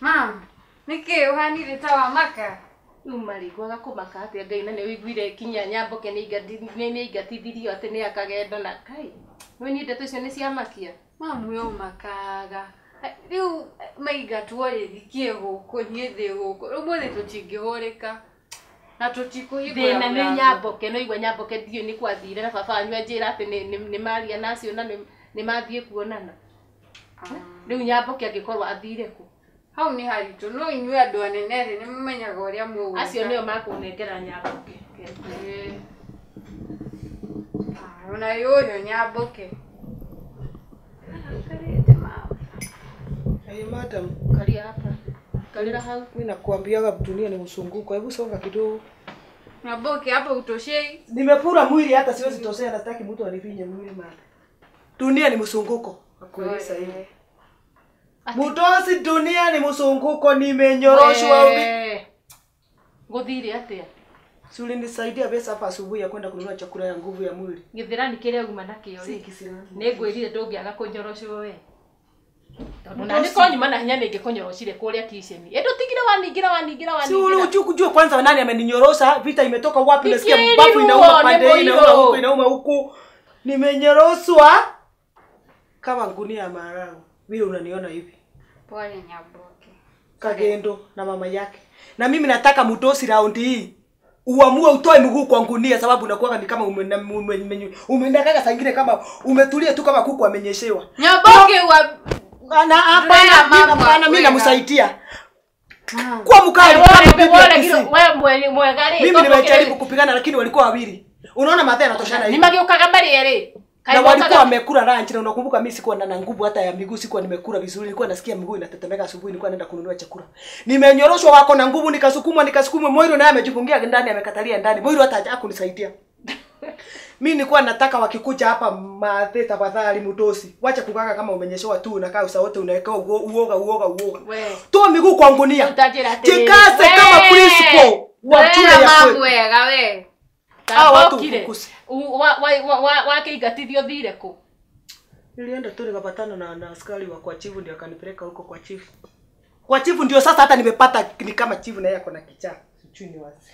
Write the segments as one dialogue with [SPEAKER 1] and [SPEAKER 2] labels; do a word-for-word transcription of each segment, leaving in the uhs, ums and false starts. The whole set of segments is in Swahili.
[SPEAKER 1] Mama, niki uhanire tawa maka.
[SPEAKER 2] Umari gwaga kumaka ati Ngai na ni wiguire kinya Nyamboke ni igati ni igatithirio ati ni akagenda na kai. We ni ndeto icio ni cia makia.
[SPEAKER 1] Mama yo makaga. Riu maiga tuore thikie guku nie thi guku. Umuthi tutingihoreka. Na tutikuhigura.
[SPEAKER 2] Thina ni Nyamboke no igwa Nyamboke dio ni kwathire na baba anyu anjira ati ni ni maria nacio na ni mathie kuonana. Riu Nyamboke agikorwa athire ku.
[SPEAKER 1] Hau ni haritu no inyue andu anene ri ni mumenyaga uria mwo.
[SPEAKER 2] Acio nio makunengera Nyamboke.
[SPEAKER 1] Eh. Ah, ona yoyo Nyamboke. Karete mama.
[SPEAKER 3] Hey madam,
[SPEAKER 2] Kali hapa. Kalira hau.
[SPEAKER 3] Mimi nakuambiaga dunia ni msunguko. Hebu songa kidogo.
[SPEAKER 1] Nyamboke hapa utoshei.
[SPEAKER 3] Nimepura mwili hata siwezi tosea, nataki mtu anifinye mwili mama. Dunia ni msunguko. Nakueleza hivi. Mutosi, dunia ni msunguko, nimenyoroshwa ubi.
[SPEAKER 2] Guthire atia.
[SPEAKER 3] Suli nisaidia pesa hapa asubuhi ya kwenda kununua chakula ya nguvu ya mwili.
[SPEAKER 2] Githirani kile uguma nakio ri. Ni ngwirire ndungiaga kunyoroshwo we. Tondu na niko nyuma na hinya ningi kunyoroshire kuria kisheni. Edo tigire waningira waningira waningira.
[SPEAKER 3] Si ule uchu kujua kwanza nani ameninyorosha, vita imetoka wapi, nasikia mbavu inauma pande hii inauma huko inauma huko. Nimenyoroshwa kama ngunia ya maharagwe. Vile unaniona hivi.
[SPEAKER 1] Pole Nyamboke.
[SPEAKER 3] Kagendo na mama yake. Na mimi nataka Mutosi round hii uamue utoe mguu kwa ngunia, sababu unakuwa ni kama umeendakaga sangine kama umetulia tu kama kuku amenyeshewa.
[SPEAKER 1] Nyamboke wa
[SPEAKER 3] na hapana hapana mimi namsaidia. Kwa mkali
[SPEAKER 2] wewe mweli mwegari.
[SPEAKER 3] Mimi nimejaribu kupigana lakini walikuwa wawili. Unaona madhara yanatoshana hivi.
[SPEAKER 2] Nimageukaga mbali ere.
[SPEAKER 3] Na walikuwa wamekula lunch na unakumbuka mimi sikuwa na nguvu hata ya miguu, sikuwa nimekula vizuri, nilikuwa nasikia miguu inatetemeka asubuhi, nilikuwa naenda kununua chakula. Nimenyoroshwa wako na nguvu, nikasukumwa nikasukumwa, Moiro naye amejifungia ndani, amekatalia ndani. Moiro hata haja kunisaidia. Mimi nilikuwa nataka wakikuja hapa mathe tafadhali Mutosi. Wacha kukaka kama umenyeshewa tu unakaa usawote unaweka uoga uoga uoga. Toa miguu kwa ngunia. Jikaze kama principal.
[SPEAKER 1] Wachule ya mambo wega we.
[SPEAKER 3] Hao watu kukusi.
[SPEAKER 2] Wa wa wa wake igatithio thire ku.
[SPEAKER 3] Nilienda tu nikapatana na na askari wa kwa chifu ndio akanipeleka huko kwa chifu. Kwa chifu ndio sasa hata nimepata ni kama chifu na yeye ako na kichaa. Sijui wazi.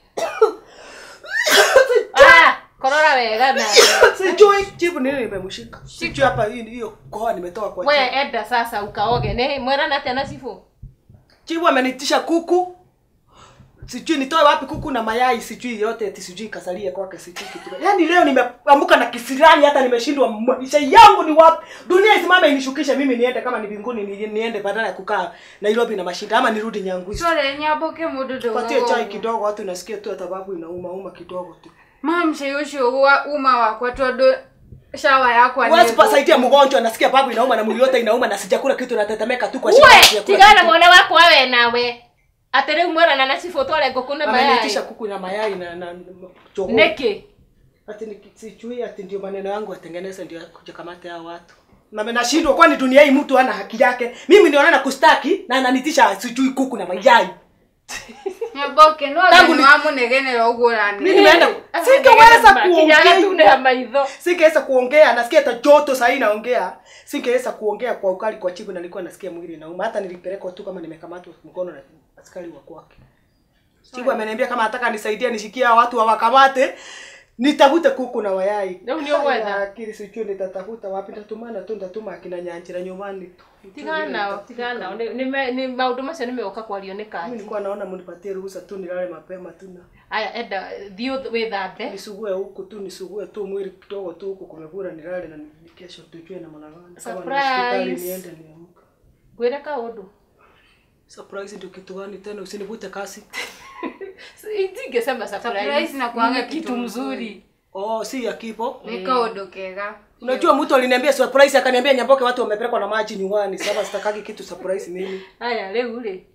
[SPEAKER 2] Ah, korora wega na.
[SPEAKER 3] Sijui chifu nini nimemshika. Sijui hapa hiyo koa nimetoka kwa chifu.
[SPEAKER 2] Wewe enda sasa ukaoge. Ne mwerana tena chifu.
[SPEAKER 3] Chifu amenitisha kuku. Sijui nitoe wapi kuku na mayai, sijui yote eti sijui kasalie kwake, sijui kitu. Yaani leo nimeamka na kisirani, hata nimeshindwa maisha yangu ni wapi. Dunia isimame inishukishe mimi niende kama ni mbinguni niende badala ya kukaa Nairobi na mashinda ama nirudi Nyanguzi.
[SPEAKER 1] Sore Nyamboke mududu.
[SPEAKER 3] Patie chai kidogo, watu nasikia tu sababu inauma uma kidogo tu.
[SPEAKER 1] Mama mshayosho huwa uma wako todo shawa yako
[SPEAKER 3] ani. Wewe pasaidia mgonjwa nasikia babu inauma na mwili yote inauma na sijakula kitu natetemeka tu kwa
[SPEAKER 2] shida. Wewe tigana muone wako wewe nawe. Atere mwera na nasi foto ale gokuna mayai.
[SPEAKER 3] Amenitisha kuku na mayai na na chogo.
[SPEAKER 2] Neke.
[SPEAKER 3] Ati nikichui ati ndio maneno yangu atengeneze ndio kuja kamata hao watu. Na mimi nashindwa kwani dunia hii mtu ana haki yake. Mimi ndio naona kustaki na ananitisha sijui kuku na mayai.
[SPEAKER 1] Nyamboke no ni mamu negenera ugurani.
[SPEAKER 3] Mimi nimeenda singeweza kuongea tu na maidho. Singeweza kuongea, nasikia hata joto sasa naongea. Singeweza kuongea kwa ukali kwa chibu na nilikuwa nasikia mwili inauma. Hata nilipelekwa tu kama nimekamatwa mkono na askari wa kwake. Chibu ameniambia kama nataka nisaidie nishikia watu wawakamate, nitafute kuku na mayai.
[SPEAKER 2] Ndio ndio kwenda.
[SPEAKER 3] Akili sijui nitatafuta wapi, nitatumana tu ndatuma akina Nyanjira nyumbani tu.
[SPEAKER 2] Tigana, tigana. Ni ni maundu macio nimeoka kwarioneka.
[SPEAKER 3] Mimi nilikuwa naona mnipatie ruhusa tu nilale mapema tu na.
[SPEAKER 2] Aya enda thio withambe.
[SPEAKER 3] Nisugue huku tu nisugue tu mwili kidogo tu huku kumevura nilale na kesho tujue na mwanangu. Kama ni hospitali niende niamka.
[SPEAKER 2] Gwira ka undu.
[SPEAKER 3] Surprise ndio kitu gani tena usinivute kasi.
[SPEAKER 2] Indige sema surprise.
[SPEAKER 1] Surprise na kuanga
[SPEAKER 2] kitu mzuri.
[SPEAKER 3] Oh, si ya kipo.
[SPEAKER 1] Nika odokega.
[SPEAKER 3] Unajua mtu aliniambia surprise akaniambia Nyamboke watu wamepelekwa na maji nyumbani. Sasa sitakagi kitu surprise mimi.
[SPEAKER 2] Aya leo ule.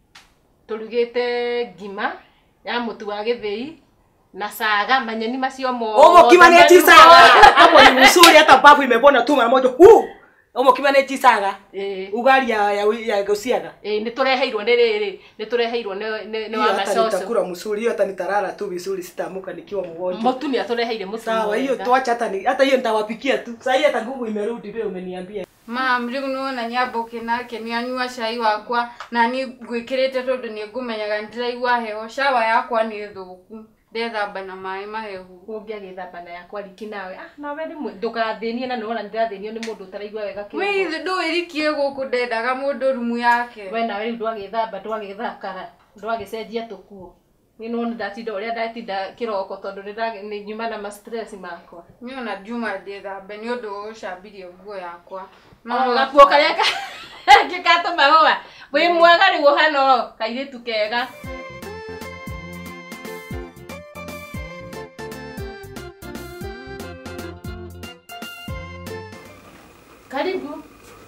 [SPEAKER 2] Tulugete gima ya mutu wa githei na saga manyeni macio mo.
[SPEAKER 3] Omo kima ni tisaga. Hapo ni mzuri hata babu imepona tu mara moja. Huu. Omo kima ni tisaga. Eh. Ugali ya ya, ya gosiaga.
[SPEAKER 2] Eh ni tureheirwo ni riri. Ni tureheirwo ni ni wa masoso.
[SPEAKER 3] Nitakula mzuri hiyo hata nitarara tu vizuri sitamuka nikiwa mgonjwa.
[SPEAKER 2] Mutu ni atureheire mutu.
[SPEAKER 3] Sawa hiyo tuacha hata ni hata hiyo nitawapikia tu. Sasa hii hata nguvu imerudi vile umeniambia.
[SPEAKER 1] Mam, riu nona Nyamboke nake ni anyua cai wakwa na ni gwikirite tondu ni ngumenyaga ndiraigua heho shawa yakwa ni thuku ndethamba na mai mahehu
[SPEAKER 2] ungiagithamba na yakwa riki nawe ah nawe rimwe ndukarathinie na nona ndirathinio ni mundu utaraigua wega kiu
[SPEAKER 1] mwi ndu irikie guku ndendaga mundu rumu yake
[SPEAKER 2] we nawe ndwagithamba ndwagithakara ndwagicenjia tukuo ni nona ndatinda uria ndatinda kiroko tondu ni nyuma na ma stress makwa
[SPEAKER 1] niona Juma ndethambe ni undu ucambirie nguo yakwa
[SPEAKER 2] no gakuo karia gikatuma hoa wi mwega riu hano kairitu kega karibu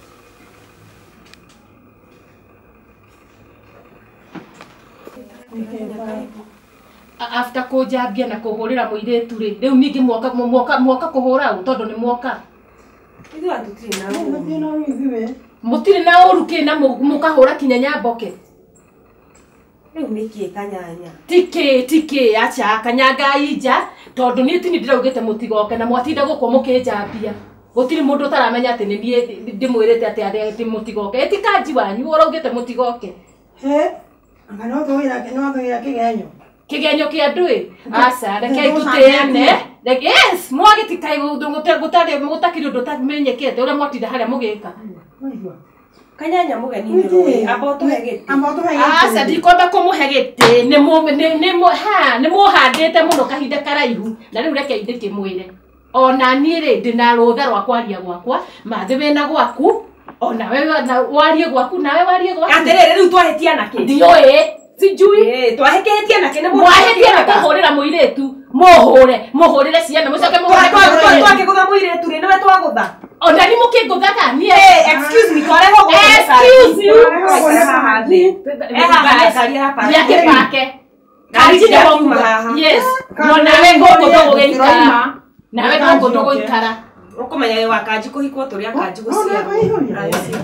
[SPEAKER 2] after kujambia na kuhurira muiretu ri riu ningi mwoka mwoka mwoka kuhura u tondu ni mwoka
[SPEAKER 4] ithu atutiri na mutiri na ithuwe
[SPEAKER 2] mutiri na uru kina mukahura kinya Nyamboke
[SPEAKER 4] riu niki kanyanya
[SPEAKER 2] tike tike acha kanyanga ija tondu ni tini ndiraugite mutigoke na mwatinda guko mukinjambia gutiri mundu utaramenya ati ni nie ndimwirite ati ati mutigoke eti kanji wanyu uraugite mutigoke
[SPEAKER 4] he anga no thoira ke no thoira kigenyo
[SPEAKER 2] kigenyo kia ndui asa reke tuteane like yes mwagitikai gudungu te gutari mutakiri undu tamenyekete uria mwatinda haria mugika
[SPEAKER 4] kanyanya mugeni ndoi aboto hegeti aboto hegeti
[SPEAKER 2] asa ndikomba kumuhe giti ni mu ni mu ha ni muhandite muno kahinda karaihu na riu reke indike mwire ona nie ri ndina rutha rwa kwaria gwakwa mathe wena gwaku ona wewe na warie gwaku nawe warie gwaku
[SPEAKER 4] atiriri riu twahetia nake
[SPEAKER 2] ndioi sijui
[SPEAKER 4] eh twaheketie nake ni
[SPEAKER 2] mwahetie na kuhurira muiretu muhure muhurire ciana mucoke muhure
[SPEAKER 4] twakigutha muiretu ri niwe twagutha
[SPEAKER 2] ona ni mukinguthaga nie
[SPEAKER 4] eh excuse me twareho gutha
[SPEAKER 2] excuse you
[SPEAKER 4] haha thi eh haha kari hapa
[SPEAKER 2] yake pake kanji ya mama yes no nawe ngoko to gukara nawe ngoko to gukara
[SPEAKER 4] ukumenya we wakanji kuhikwo turia kanji gucia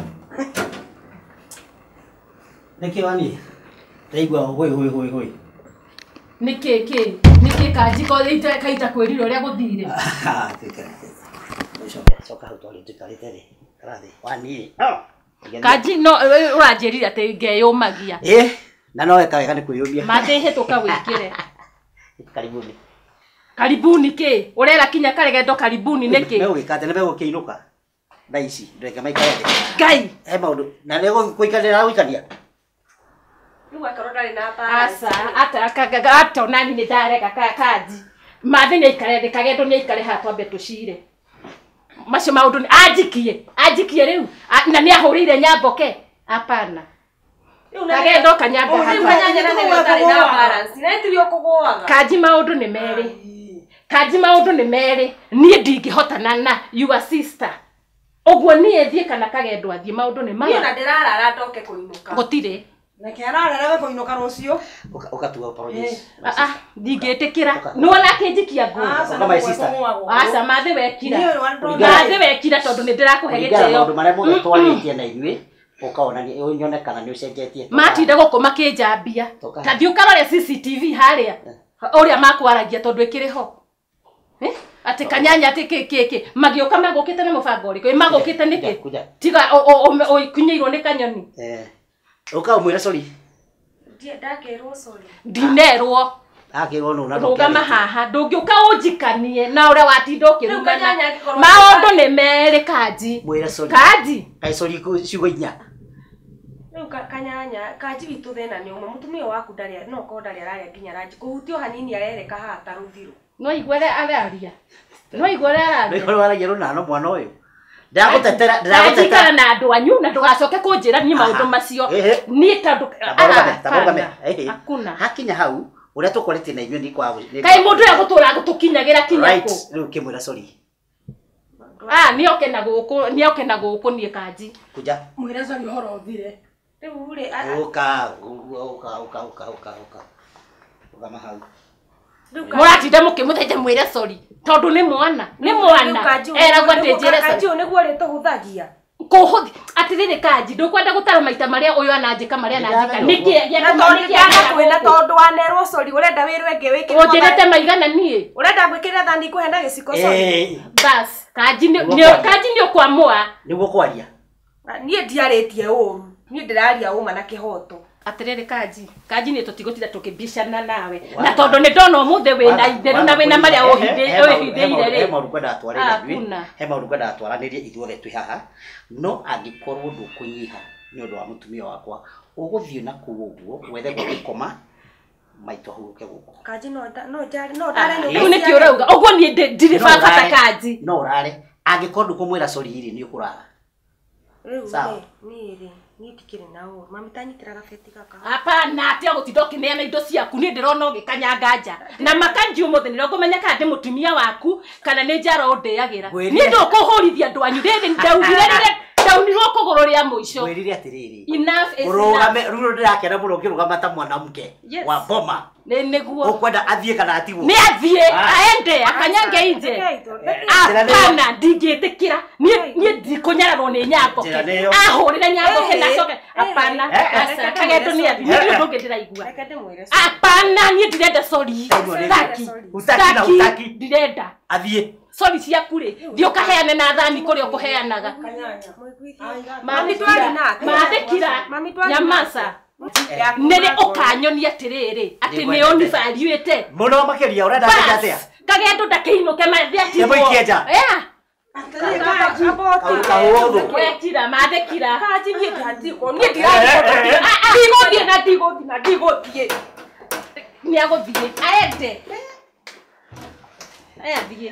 [SPEAKER 5] niki wani ndaigua hoi hoi hoi hoi
[SPEAKER 2] niki ki niki kanji ko ita kaita kwirira uria guthire
[SPEAKER 5] Soka soka hutoli tukarite ri karathi wani
[SPEAKER 2] kanji no uranjirira ati ngeyumagia
[SPEAKER 5] eh na no eka wega ni kwiyumia
[SPEAKER 2] mathe hituka wikire
[SPEAKER 5] karibuni
[SPEAKER 2] karibuni ki urera kinya karegendo karibuni niki
[SPEAKER 5] me ugikate ne gukiinuka thaa ici ndweke maikare
[SPEAKER 2] ngai
[SPEAKER 5] he maundu na nego guikarira guikania
[SPEAKER 4] riu akoro ndari na pa
[SPEAKER 2] asa ata kagaga ata nani ni ndarega kanji mathe ni ikare kagendo ni ikare ha twambe tucire macio maundu ni ajikie ajikie riu na ni ahurire Nyamboke hapana kagendo kanyamba kanji maundu ni meri kanji maundu ni meri nie ndingihotana na your sister ogwo nie thie kana kagendo athie maundu ni maya
[SPEAKER 4] na ndirarara ndoke kuinuka
[SPEAKER 2] gutire
[SPEAKER 4] nake ararara kuinuka rucio
[SPEAKER 5] ukatuga apologies
[SPEAKER 2] ah ah ndingitikira nuona kinjikia ngo
[SPEAKER 5] kama sister
[SPEAKER 2] asa mathe wekira mathe wekira tondu ni ndirakuhe gitio
[SPEAKER 5] maundu maria mothe twaritie na ithuĩ ukaona ni unyonekana ni ucenjetie
[SPEAKER 2] matinda guku makinjambia ta thiu karore C C T V haria uria makwaragia tondu ikiriho eh ati kanyanya ati kiki magioka magukite na mubango uriko magukite niki tiga o kunyeirwo ni kanyoni
[SPEAKER 5] eh uka umwira sorry
[SPEAKER 4] ndie ndakirwo sorry
[SPEAKER 2] ndinerwo
[SPEAKER 5] akirwo no na
[SPEAKER 2] rugama haha ndungiuka unjikanie na uria watinda ukirugana maundu ni meri kanji
[SPEAKER 5] mwira sorry
[SPEAKER 2] kanji
[SPEAKER 5] ai sorry ku ciugo inya
[SPEAKER 4] riu kanyanya kanji witu thena ni umwe mutumia waku ndari no ko ndari araria nginya ranji kuhutio hanini arereka hata ruthiru
[SPEAKER 2] no igwere araria no igwere araria
[SPEAKER 5] no igwere araria no mwana uyu ndagutetera ndagutetera
[SPEAKER 2] na andu anyu na ndugacoke kunjira ni maundu macio ni tondu
[SPEAKER 5] hakuna hakinya hau uria tukorete na inyuĩ ni kwa
[SPEAKER 2] kai mundu ya gutura gutukinyagira kinyako
[SPEAKER 5] riu kimwira sorry
[SPEAKER 2] ah ni oke na guku ni oke na guku ni kanji
[SPEAKER 5] kuja
[SPEAKER 4] mwira sorry horo thire riu ri
[SPEAKER 5] uka uka uka uka uka uka ugama hau
[SPEAKER 2] muratinda mukimutheja mwire sorry tondu ni mwana ni mwana era gwatenjere
[SPEAKER 4] kanji niguo ri tuhuthagia
[SPEAKER 2] Kohothi atirire Kanji ndukwenda gutara maita maria uyu ananjika maria ananjika niki
[SPEAKER 4] na tondu kiana kwina tondu wanerwo cori urenda wirwe nge wike
[SPEAKER 2] unjirete maigana nie
[SPEAKER 4] urenda gwikira thani kuhenda giciko cori
[SPEAKER 2] bas Kanji ni Kanji ni ukwamua
[SPEAKER 5] niguo kwaria
[SPEAKER 4] nie ndiaritie uru nie ndiraria uma na kihoto
[SPEAKER 2] atirire Kanji Kanji ni tutigutira tukibishana nawe na tondu ni ndona umuthe wina itheru na wina maria uhithiire ri
[SPEAKER 5] he maundu kwenda atwarire he maundu kwenda atwaranirie ithuothe twi haha no angikorwo ndukunyiha ni undu wa mutumia wakwa uguthie na kuo uguo wethe gukoma maito huruke guko
[SPEAKER 4] Kanji no no jari no dare
[SPEAKER 2] ni ni ki urauga uguo ni ndiri baba Kanji
[SPEAKER 5] no urare angikorwo ndukumwira sorry hiri ni ukuraga
[SPEAKER 4] sawa ni ri ni tikire nao mami tanyitira gabeti gaka
[SPEAKER 2] hapana atia gutinda ukineana indo ciaku ni ndirona ugikanyanga nja na makanji umuthe ni ngumenya kana ndi mutumia waku kana ni njara undiagira ni ndukuhurithia ndwanyu riri ndaugire riri ndaunirwo kuguru ria muico
[SPEAKER 5] wirire atiriri
[SPEAKER 2] enough is
[SPEAKER 5] urugame rulo ndirakena muno ngirugama ta mwanamke wa boma
[SPEAKER 2] ni niguo
[SPEAKER 5] ukwenda athie kana atigwo
[SPEAKER 2] ni athie aende akanyange inje hapana ndingitikira ni ni ndikunyararwo ni nyambo ahurire nyambo kena coke hapana asa kagendo ni athie ni ndungi ndiraigua hapana ni ndirenda sorry utaki utaki utaki ndirenda
[SPEAKER 5] athie
[SPEAKER 2] sorry ciaku ri thio kaheane na thani kuri ukuheanaga mami twari na mathikira nyamasa nere ukanyonia atiriri ati ni oni valuete
[SPEAKER 5] muno makiria urenda atia
[SPEAKER 2] kagendo ndakiinuke mathi ati
[SPEAKER 5] yebo ikieja
[SPEAKER 2] eh
[SPEAKER 5] wekira
[SPEAKER 2] mathikira
[SPEAKER 4] Kanji ni ndatiko ni ndirathie
[SPEAKER 2] ndigothie na ndigothie na ndigothie ni agothie aende athie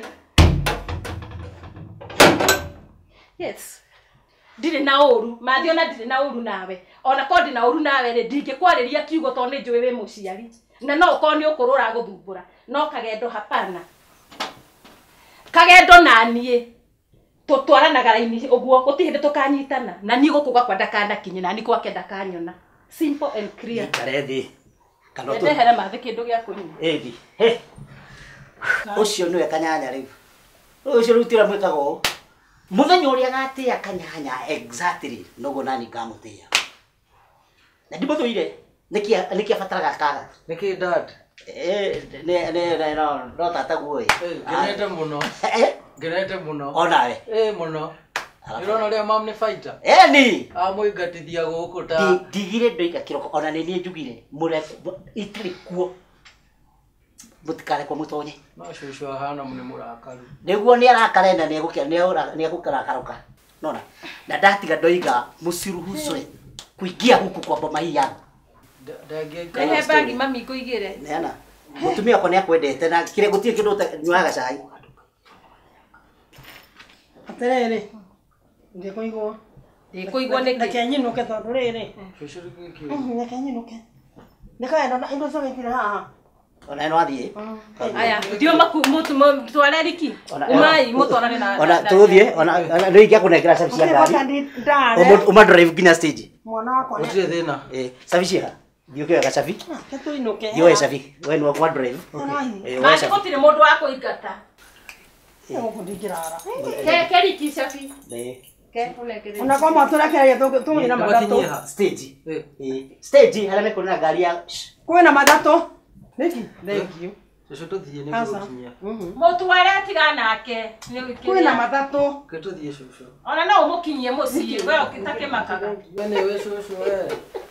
[SPEAKER 2] yes ndire na uru mathi ona ndire na uru nawe ona ko ndina uru nawe ri ndingikwariria kiugo to ni njui wi muciari na no ko ni ukurura guthumbura no kagendo hapana kagendo nanie tutwaranaga raini uguo gutihinde tukanyitana na ni gukuga kwa ndakana kinyi na ni kwake ndakanyona simple and clear
[SPEAKER 5] karethi
[SPEAKER 2] kana tu ndehera mathi kindu gya kunywa
[SPEAKER 5] ethi he ucio niwe kanyanya riu ucio rutira mwikago muthenya uria gatia kanyanya exactly nogo nani ngamutia na ndimuthuire niki niki afataraga kaga
[SPEAKER 6] niki dad
[SPEAKER 5] eh ne ne no no tata guoi
[SPEAKER 6] genete muno
[SPEAKER 5] eh
[SPEAKER 6] genete muno
[SPEAKER 5] onawe
[SPEAKER 6] eh muno irona ria mam ni fighter
[SPEAKER 5] eh ni
[SPEAKER 6] amuigatithia guku ta
[SPEAKER 5] digire ndoika kiroko ona ni ni njugire mure itri kuo butikare kwa mutonye
[SPEAKER 6] no shushu hana mune murakaru
[SPEAKER 5] niguo ni arakarenda ni gukia ni ni gukarakaruka nona na ndatiga ndoiga musiruhucwe kuingia huku kwa boma hii yangu
[SPEAKER 2] ehe bagi mami kuigire
[SPEAKER 5] neana mutumia kwa ni akwendete na kire gutie kindu nywaga cai
[SPEAKER 3] aterere ndi kuigwo
[SPEAKER 2] ndi kuigwo niki
[SPEAKER 3] reke nyinuke tondu riri
[SPEAKER 6] shushu kiki
[SPEAKER 3] reke nyinuke ndikaenda na indo cogekire haha
[SPEAKER 5] ona no athie
[SPEAKER 2] aya ndio maku mutu mutware riki umai mutwarane na
[SPEAKER 5] ona tuthie ona ndoikia kunekera service ya ngari uma drive ginya stage
[SPEAKER 3] mwana wakwa
[SPEAKER 6] utire thina
[SPEAKER 5] eh service ya Ndio kwa safi.
[SPEAKER 3] Ketu inuke.
[SPEAKER 5] Yo safi. Wewe ni wa drive.
[SPEAKER 2] Eh, wewe safi. Mati mundu wako igata.
[SPEAKER 3] Yo kudikirara.
[SPEAKER 2] Ke keri ki safi.
[SPEAKER 5] Eh.
[SPEAKER 2] Ke uleke.
[SPEAKER 3] Una kama tunakia tu tu ina matatu.
[SPEAKER 5] Stage. Eh. Eh. Stage hala meko na gari ya.
[SPEAKER 3] Kwena matatu. Niki? Thank you.
[SPEAKER 6] Sasa tuthie ni gukinya.
[SPEAKER 3] Mhm.
[SPEAKER 2] Mutu wale tigana nake.
[SPEAKER 3] Kwena matatu.
[SPEAKER 6] Ketuthie shushu.
[SPEAKER 2] Ona no umukinyie muci. Wewe ukitake makaga.
[SPEAKER 6] Wene wewe shushu wewe.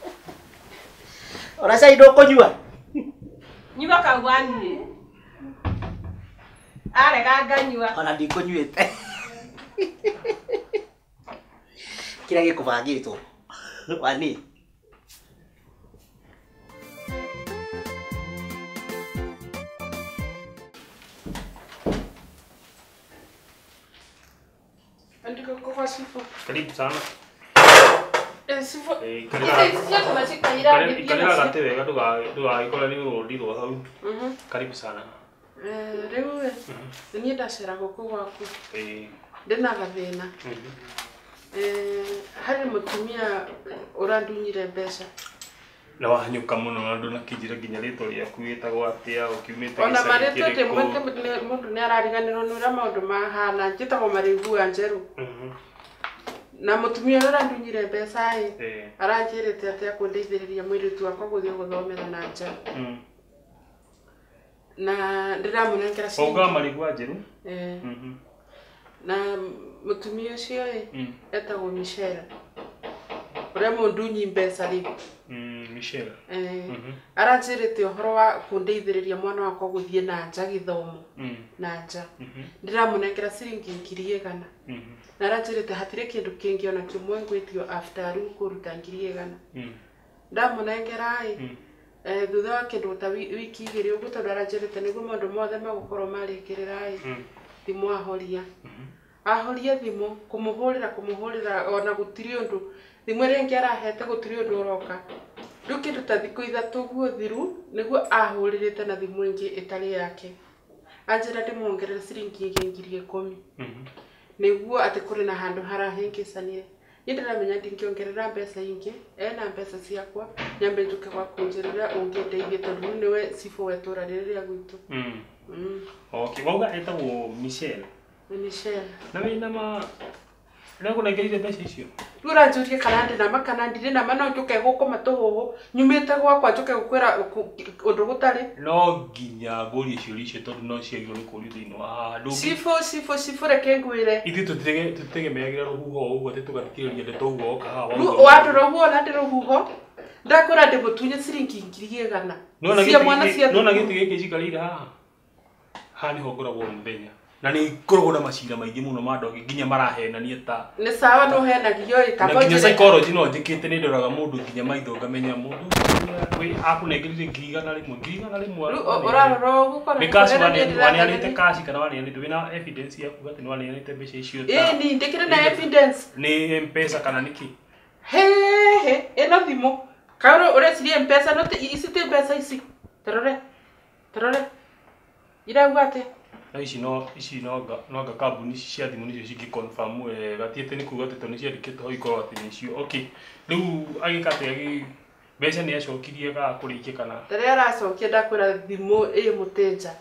[SPEAKER 5] Ora sai ndo konyua.
[SPEAKER 2] Nyuba kagwani. Ale gaganyua.
[SPEAKER 5] Ona ndikonyuite. Kira gikubangitwo. Wani.
[SPEAKER 1] Andika kwa sifu.
[SPEAKER 7] Karibu sana.
[SPEAKER 1] Eh sifu.
[SPEAKER 7] Eh
[SPEAKER 1] karibu.
[SPEAKER 7] Kalera gate wega tuga tuga ikola ni rodi ro hau. Mhm. Karibu sana.
[SPEAKER 1] Eh rewe. Ni ndacera guku gwaku.
[SPEAKER 7] Eh
[SPEAKER 1] ndina gathina. Mhm. Eh hari mutumia urandunyire mbeca.
[SPEAKER 7] Na wahanyuka muno na ndona kijira ginya rito ria kuita gwatia ukiumite
[SPEAKER 1] ona mareto te mwete mundu ni arariganirwo ni ura maundu mahana njitagwo marigua njeru. Mhm.
[SPEAKER 8] Na mutumia rara ndunyire mbeca ĩ
[SPEAKER 7] Eh.
[SPEAKER 8] aranjirite ati akundeithiriria mwiritu wakwa guthie guthomera na nja.
[SPEAKER 7] Mm.
[SPEAKER 8] Na ndiramunengera
[SPEAKER 7] Oga marigwa njeru.
[SPEAKER 8] Eh.
[SPEAKER 7] Mhm.
[SPEAKER 8] Na mutumia ucio ĩ
[SPEAKER 7] Mm.
[SPEAKER 8] etagwo Michelle. Uria mundunyi mbeca ri.
[SPEAKER 7] Mm, Michelle.
[SPEAKER 8] Eh.
[SPEAKER 7] Mhm.
[SPEAKER 8] Aranjirite uhoro wa kundeithiriria mwana wakwa guthie na nja githomo.
[SPEAKER 7] Mm.
[SPEAKER 8] Na nja.
[SPEAKER 7] Mhm.
[SPEAKER 8] Ndiramunengera ciringi ngiri igana.
[SPEAKER 7] Mhm.
[SPEAKER 8] Na aranjirite hatire kindu kingi ona kimwe ngwitio after ru kuruta ngiri igana.
[SPEAKER 7] Mm.
[SPEAKER 8] Ndamunengera ĩ
[SPEAKER 7] Mm.
[SPEAKER 8] eh thutha wa kindu ta wiki igiri uguo tondu aranjirite niguo maundu mothe magukorwo marikirira ĩ
[SPEAKER 7] Mm.
[SPEAKER 8] thimu ahoria.
[SPEAKER 7] Mhm.
[SPEAKER 8] Ahoria thimu kumuhurira kumuhurira ona gutiri undu thimu ringi arahete gutiri undu uroka. Riu kindu ta thiku ithatu guo thiru niguo ahuririte na thimu ingi itari yake. Anjira ndimuongerere ciringi ingi ngiri ikumi.
[SPEAKER 7] Mhm.
[SPEAKER 8] Niguo ati kuri na handu harahingicanire. Ni ndiramenya ndingiongerera mbeca ingi ena mbeca ciakwa nyambe njuke gwa kunjirira ungindeithie tondu niwe cifu wetura riria gwitu.
[SPEAKER 7] Mm.
[SPEAKER 8] Mm.
[SPEAKER 7] Okay, wauga etagwo Michelle.
[SPEAKER 8] Ni Michelle.
[SPEAKER 7] Na wina ma na kuna ngeire mbeca icio.
[SPEAKER 8] Ura njurie kana ndi na makana ndire na mana njuke gukoma tuhuhu nyumite gwakwa njuke gukwira undu gutari.
[SPEAKER 7] No nginya nguri ciuri icio tondu no ciagirwo ni kurio thiini wa handu.
[SPEAKER 8] Cifu cifu cifu reke ngwire.
[SPEAKER 7] Ithi tutege tutegemeagira ruhuho uguo ati tugathikiriria ndeto uguo kahawa.
[SPEAKER 8] Ru wandu ruhuho na ndi ruhuho. Ndakora ndi mutunye ciringi ngiri igana.
[SPEAKER 7] Cia mwana cia nona giti giki cikarire haha. Ha ni hongoragwo muthenya. Na ni ngoragwo na macira maingi muno ma ndogi nginya marahenania ta.
[SPEAKER 8] Ni sawa no henagio ikabo.
[SPEAKER 7] Na nginya psychology no njikite ni ndoraga mundu nginya maitho ngamenya mundu we akunengirire ngiri igana rimwe ngiri igana rimwe.
[SPEAKER 8] Urarora gukora.
[SPEAKER 7] Ni cash wani wani anite cash kana wani anite wina evidence ya kuga ati ni wani anite mbeca icio ta.
[SPEAKER 8] Eh ni ndikire na evidence.
[SPEAKER 7] Ni M-Pesa kana niki.
[SPEAKER 8] He he eno thimo. Kauro urecirie M-Pesa no isi te mbeca ici. Tarore. Tarore. Ira gwate.
[SPEAKER 7] Na ici no ici no ga no ga kambuni cia thimu nicio cingi confirm eh gatiete ni kuga ati to ni ciandikite ho ikorwo ati nicio. Okay. Riu agikate agi mbeca ni acokirie ga kurikia kana.
[SPEAKER 8] Tare aracokia ndakwira thimu ĩ mutenja.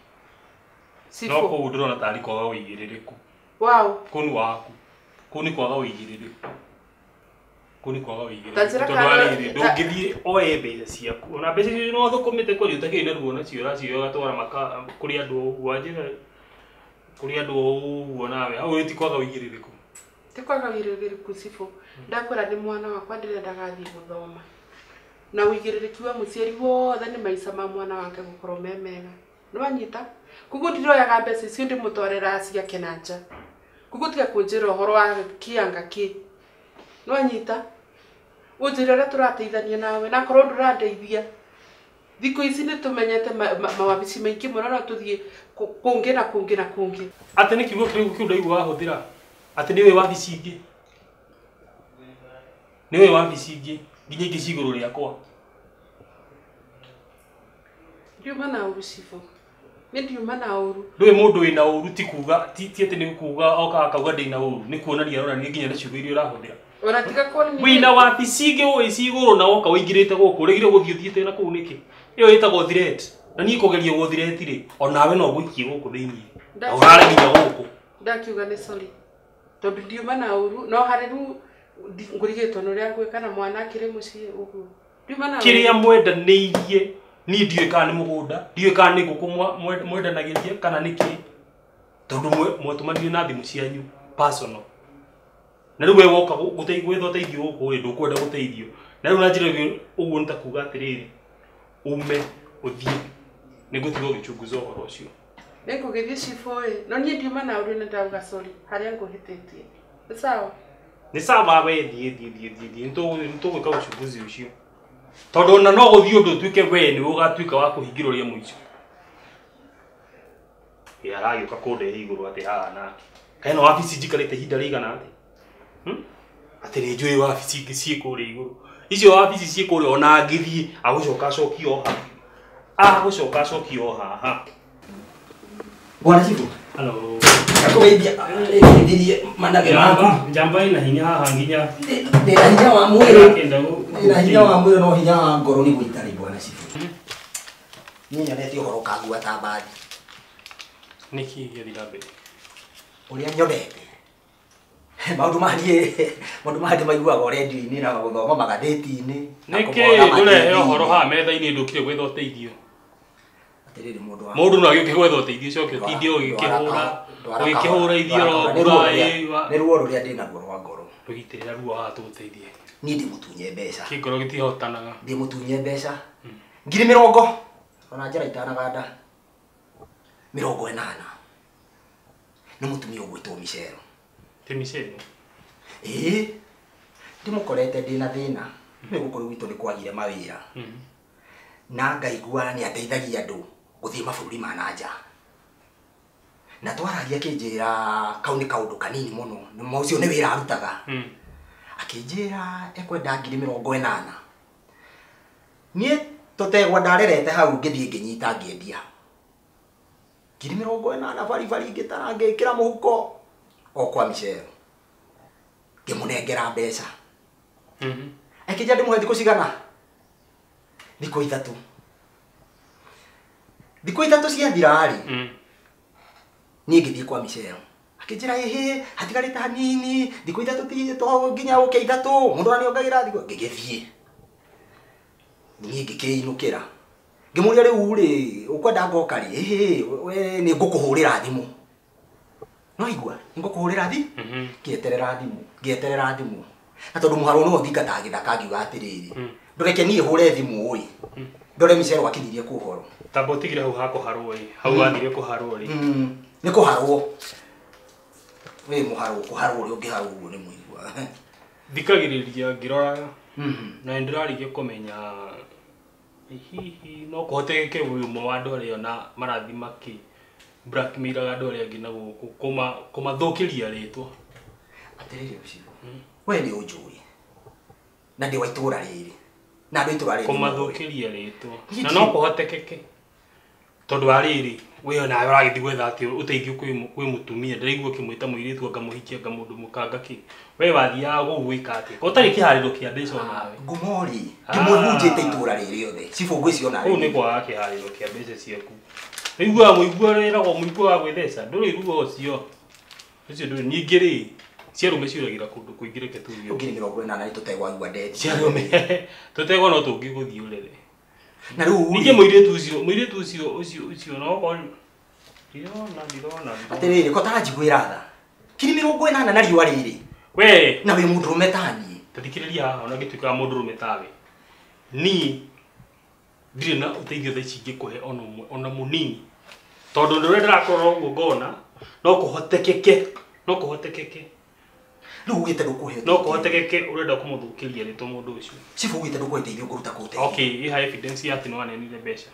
[SPEAKER 7] No ko ndurona tari kwaga uigiririku.
[SPEAKER 8] Wow.
[SPEAKER 7] Kuni waku. Kuni kwaga uigiririku. Kuni kwaga uigiririku.
[SPEAKER 8] Tanjira
[SPEAKER 7] kana ndungithie oe mbeca ciaku. Ona mbeca icio no thukumite kuri utakire ruo na cio racio gatwara maka kuri andu uguo anjira kuri andu uguo nawe au ti kwaga uigiririku.
[SPEAKER 8] Ti kwaga uigiririku cifu. Ndakwira ni mwana wakwa ndirenda gathie guthoma. Na uigiririku wa muciari wothe ni maica ma mwana wake gukorwo me mega. Nwanyita kugu ndiroyaga mbeca icio ndimutwarira cia kenanja. Kugu tiga kunjira uhoro wa kianga ki. Nwanyita unjira ria turateithania nawe na korwo ndurandeithia. Thikũ ici ni tumenyete mawabici maingi muno no tuthie kungi na kungi na kungi.
[SPEAKER 7] Ati ni kiugo kiu kiu ndaigu wahuthira. Ati niwe wabici ingi. Niwe wabici ingi nginya ingi ciguru riakwa.
[SPEAKER 8] Ndiuma na uru cifu. Ni ndiuma na uru.
[SPEAKER 7] Ndui mundu wina uru ti kuga ti ti ati ni kuga oka akauga ndina uru ni kuonania rona ni nginya na ciugo iria urahuthira.
[SPEAKER 8] Ona tiga kuonania.
[SPEAKER 7] Wina wabici ingi ui ciguru na oka uingirite guku regire guthio thiete na kuu niki. Iyo itagwo threat. Na ni kugeria go threat ri. Onawe no guikie guku thiini. Urare nginya guku.
[SPEAKER 8] Ndakiuga ni sorry. Tondu ndiuma na uru no hariru ngurigitwo no ria gwika na mwana akiri mucii uguo. Ndiuma na
[SPEAKER 7] kiria mwendaniirie ni ndiwe kana ni mugunda ndiwe kana ni nguku mwendanagirie kana niki tondu mwetumanire na thimu cianyu personal na riu we woka guteithio guteithio guku ndu kwenda guteithio na riu na njira uguo nitakuga atiriri ume uthie ni gutigo gichunguzo horo ucio
[SPEAKER 8] ni kugithie cifu ĩ no ni ndiuma na uru ni ndauga sorry haria nguhititie ni sawa
[SPEAKER 7] ni sawa we thie thie thie thie ntu ntu gwika uchunguzi ucio tondu na no guthie undu tuike we ni ugatuika wa kuhingiroria muico ya aragiuka kunde iguru ati haha nake kaino wabici njikarite hinda rigana ati hm ati ni njui wabici ingi cie kuria iguru icio wabici cie kuria ona ngithie agucoka cokio ha agucoka cokio haha
[SPEAKER 5] Bwana Chifu.
[SPEAKER 7] Hello.
[SPEAKER 5] Nakugeithia ndirie mandage maku.
[SPEAKER 7] Jamba ina hinya haha nginya.
[SPEAKER 5] Ndina hinya wa mwiri. Ndina hinya wa mwiri no hinya wa ngoro ni guitari Bwana Chifu. Ni nyonete uhoro kangua ta bathi.
[SPEAKER 7] Niki githira mbere.
[SPEAKER 5] Uria nyonete. maundu mahie maundu mahie maiguaga radio-inĩ na gũthoma magathĩti-inĩ
[SPEAKER 7] nĩkĩ ndũrehe ũhoro haha metha-inĩ ndũkire gwetha ũteithio
[SPEAKER 5] atĩrĩrĩ mũndũ wa
[SPEAKER 7] mũndũ no agĩũke gwetha ũteithio coke ũtinde ũgĩkĩhũra ũgĩkĩhũra ithioro mbura
[SPEAKER 5] nĩ ruo rũrĩa ndĩ naruo rwa ngoro
[SPEAKER 7] rũgitĩrĩra ruo haha tũgũteithie
[SPEAKER 5] niĩ ndĩmũtunye mbeca
[SPEAKER 7] kĩngoro gĩtihotanaga
[SPEAKER 5] ndĩmũtunye mbeca ngiri mĩrongo ona njĩra itanaganda mĩrongo ĩnana nĩ mũtumia ũgwĩtwo Michelle
[SPEAKER 7] ti Michelle
[SPEAKER 5] ĩĩ ndĩmũkorete ndĩna thĩna nĩ gũkorwo gwitũ nĩ kwagire mawĩra na ngaigua nĩ ateithagia andũ gũthiĩ mabũrũri ma nanja na twaragia akĩnjĩra kau nĩ kaũndũ kanini mũno nĩ ũcio nĩ wĩra arutaga akĩnjĩra ekwenda ngiri mĩrongo ĩnana niĩ tũtegwa ndarerete hau ngĩthiĩ ngĩnyita ngĩendia ngiri mĩrongo ĩnana bari bari ngĩtara ngĩkĩra mũhuko o kwa Michelle ngĩmũnengera mbeca akĩnjĩra ndĩmũhe thikũ cigana thikũ ithatũ thikũ ithatũ ciathira-rĩ niĩ ngĩthiĩ kwa Michelle akĩnjĩra ĩhĩ hatigarĩte hanini thikũ ithatũ ti to nginya ũke ithatũ mũndũ anĩongagĩra thikũ ngĩgĩthiĩ niĩ ngĩkĩinũkĩra ngĩmũria rĩu-rĩ ũkwenda ngoka rĩ ĩhĩ we nĩ ngũkũhũrĩra thimũ no igua nĩ ngũkũhũrĩra thi ngĩeterera thimũ ngĩeterera thimũ na tondũ mũharo no thingata gĩthaka ngiuga atĩrĩrĩ ndũreke niĩ hũre thimũ-ĩ ndore Michelle wakinyirie kũ ũhoro
[SPEAKER 7] tamba ũtigire hau ha kũharwo-ĩ hau wathire kũharwo-rĩ
[SPEAKER 5] nĩ kũharwo wĩ mũharwo kũharwo ũrĩa ũngĩharwo ũguo nĩ mũigua
[SPEAKER 7] thikagĩrĩria ngĩroraga na nĩndĩrarigia kũmenya hihi no kũhotekeke wĩ ũmwe wa andũ arĩa na marathi makĩ blackmairaga andũ arĩa angĩ na gũkũ kũmathũkĩria rĩtwa
[SPEAKER 5] atĩrĩrĩ ũcio we nĩ ũnjũĩ na ndĩ wa itũra rĩrĩ na andũ itũra rĩrĩ
[SPEAKER 7] kũmathũkĩria rĩtwa na no kũhotekeke tondũ wa rĩrĩ we nawe ũragĩthiĩ gwetha atĩ ũteithio kwĩ mũtumia ndĩraigua ũkĩmwĩta mũirĩtu anga mũhikia anga mũndũ mũkanga kĩ we wathiaga gũkũ gwĩka atĩa ũtarĩ kĩharĩro kĩa mbeca onawe
[SPEAKER 5] ngumori ndĩmũhunjĩte itũra rĩrĩ othe cibũ ngwĩciona
[SPEAKER 7] kũu nĩ kwaga kĩharĩro kĩa mbeca ciaku ũiguaga mũigua wĩragwo mũigua wa gwĩtheca ndũrĩ ruo ũcio ũcio ndũrĩ ningĩ-rĩ ciarũme ciũragĩra kũndũ kũingĩ reke tuge
[SPEAKER 5] ngiri mĩrongo ĩnana nĩ tũtegwagua ndethi
[SPEAKER 7] ciarũme tũtegwa no tũngĩgũthiĩ ũrere
[SPEAKER 5] na rĩu
[SPEAKER 7] ningĩ mũirĩtu ũcio mũirĩtu ũcio ũcio ũcio no korwo ndĩrona ndĩrona
[SPEAKER 5] atĩrĩrĩ ko tanjiguĩra tha ngiri mĩrongo ĩnana na riũa rĩrĩ
[SPEAKER 7] we
[SPEAKER 5] na wĩ mũndũrũme ta niĩ
[SPEAKER 7] tathikĩrĩria haha ona gĩtuĩkaga mũndũrũme tawe niĩ ndirĩ na ũteithio thaa ici ingĩkũhe ona ũmwe ona mũnini tondũ ũndũ ũrĩa ndĩrakorwo ũguo ngona no kũhotekeke no kũhotekeke
[SPEAKER 5] rĩu ugĩte ndũkũhe
[SPEAKER 7] no kũhotekeke ũrenda kũmũthũkĩria rĩtwa mũndũ ũcio
[SPEAKER 5] cibũ ugĩte ndũkũhe teithio ngũruta kũ teithio
[SPEAKER 7] okay iha evidence ya atĩ nĩ wanenire mbeca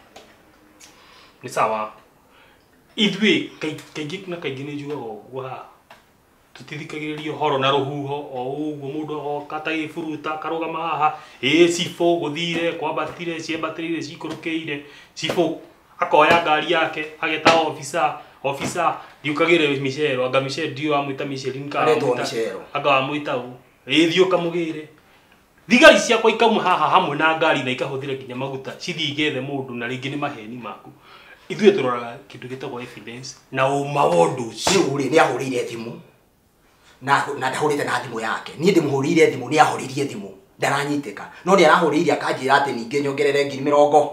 [SPEAKER 7] nĩ sawa ithuĩ kaingĩ na kaingĩ nĩ njugaga ũguo haha tũtithikagĩrĩria ũhoro na rũhuho o ũguo mũndũ oka atagĩburuta karũgama haha ĩ cibũ gũthire kwambatire ciambatĩrĩire cikũrũkĩire cibũ akoya ngari yake ageta officer officer ndiũkagĩre Michelle anga Michelle ndio amwĩta Michelle anga wamwĩta ũ ĩ thiĩ ũkamũgĩre thigari ciakwa ikauma haha hamwe na ngari na ikahũthĩra nginya maguta cithiĩ igethe mũndũ na rĩngĩ nĩ maheni maku ithuĩ tũroraga kĩndũ gĩtagwo evidence na ũma wa ũndũ ũcio
[SPEAKER 5] rĩu-rĩ nĩ ahũrĩire thimũ na na ndahũrĩte na thimũ yake niĩ ndĩmũhũrĩire thimũ nĩ ahũrĩrie thimũ ndaranyitĩka no nĩ arahũrĩire akanjĩra atĩ ningĩ nyongerere ngiri mĩrongo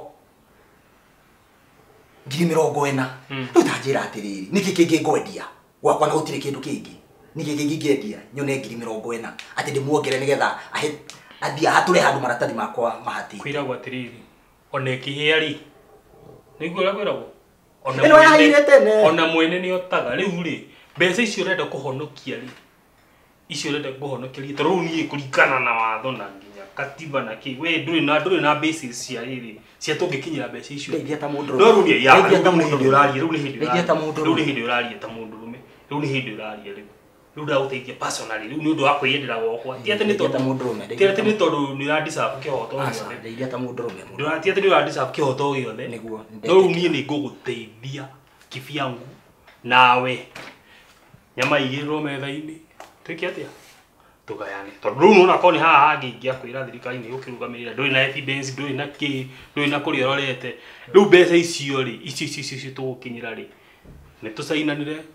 [SPEAKER 5] ngiri mĩrongo ĩna rĩu tanjĩra atĩrĩrĩ nĩkĩ kĩngĩ ngwendia gwakwa na gũtirĩ kĩndũ kĩngĩ nĩkĩ kĩngĩ ngĩendia nyone ngiri mĩrongo ĩna atĩ ndĩmuongere nĩgetha athiĩ ahatũre handũ maratathi makwa mahati
[SPEAKER 7] kwĩragwo atĩrĩrĩ ona ĩkĩhĩa-rĩ nĩguo ũrĩa kwĩragwo
[SPEAKER 5] ĩno yahĩire tene
[SPEAKER 7] ona mwene nĩ otaga rĩu-rĩ mbeca icio ũrenda kũhonokia-rĩ icio ũrenda kũhonokia-rĩ tondũ rĩu niĩ kũringana na watho na nginya katiba na kĩ we ndũrĩ na ndũrĩ na basis cia rĩrĩ cia tũngĩkinyĩra mbeca icio
[SPEAKER 5] ndeithia ta mũndũ
[SPEAKER 7] no rĩu nĩ ya rĩu nĩ hĩndĩ ũraria rĩu nĩ hĩndĩ
[SPEAKER 5] ndeithia ta mũndũ
[SPEAKER 7] rĩu nĩ hĩndĩ ũraria ta mũndũrũme rĩu nĩ hĩndĩ ũraria rĩu rĩu ndagũteithia personally rĩu nĩ ũndũ wa kwĩyendera gwakwa ti atĩ nĩ tondũ ti atĩ nĩ tondũ nĩ ũra deserve kĩhoto gĩothe
[SPEAKER 5] ndeithia ta mũndũrũme
[SPEAKER 7] ndũra ti atĩ nĩ ũra deserve kĩhoto gĩothe
[SPEAKER 5] nĩguo
[SPEAKER 7] no rĩu niĩ nĩ ngũgũteithia kĩbiangu nawe nyama igĩrĩrwo metha-inĩ twĩke atĩa tũgayane tondũ rĩu nĩwona korwo nĩ haha hangĩ ingĩakwĩra thirikari nĩ gũkĩrũgamĩrĩra ndũrĩ na evidence ndũrĩ na kĩ ndũrĩ na kũrĩa ũrorete rĩu mbeca icio-rĩ icio icio icio tũgũkinyĩra-rĩ nĩ tũcainanire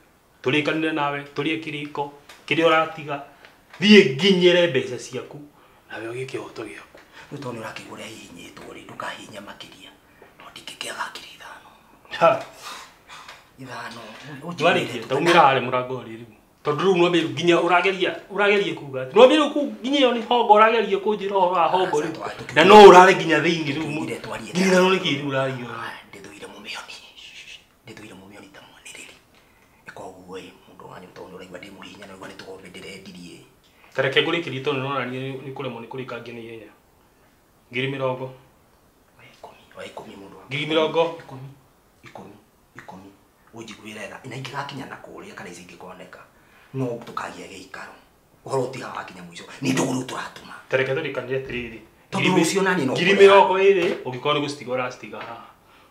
[SPEAKER 7] turikanire nawe turie kiriko kiria uratiga thie nginyire mbeca ciaku nawe ugike hoto giaku
[SPEAKER 5] Utoni urakigura hinyitwo ri ndukahinya makiria no ndikikega kirithano
[SPEAKER 7] ha
[SPEAKER 5] ithano
[SPEAKER 7] Twarikie taumira hale murango riri tondu riu nwambiru nginya urageria uragerie kuga ati nwambiru ku nginya yo ni hongo uragerie kunjira horo wa hongo riu na no urare nginya thiini riu nginya no ni kiri urario
[SPEAKER 5] ndithuire mumioni ndithuire mumioni ta mwaniriri ikoguo i mundu wanyu tondu uraigwa ndi muhinya na ni tugombe ndirendirie
[SPEAKER 7] tareke nguri kirito no na ni kuremo ni kurika ngi ni ihenya ngiri mirongo
[SPEAKER 5] wa ikumi wa ikumi mundu
[SPEAKER 7] ngiri mirongo
[SPEAKER 5] ikumi ikumi ikumi ujigwirera ina ingigakinya na kuria kana icingikoneka no tukagia geikaro uhoro tiga wakinya mwisho ni nduguru turatuma
[SPEAKER 7] tareke turikanire tiriri
[SPEAKER 5] tondu ucio nani no
[SPEAKER 7] ngiri mirongo iri ugikora ni gustiga urastiga haha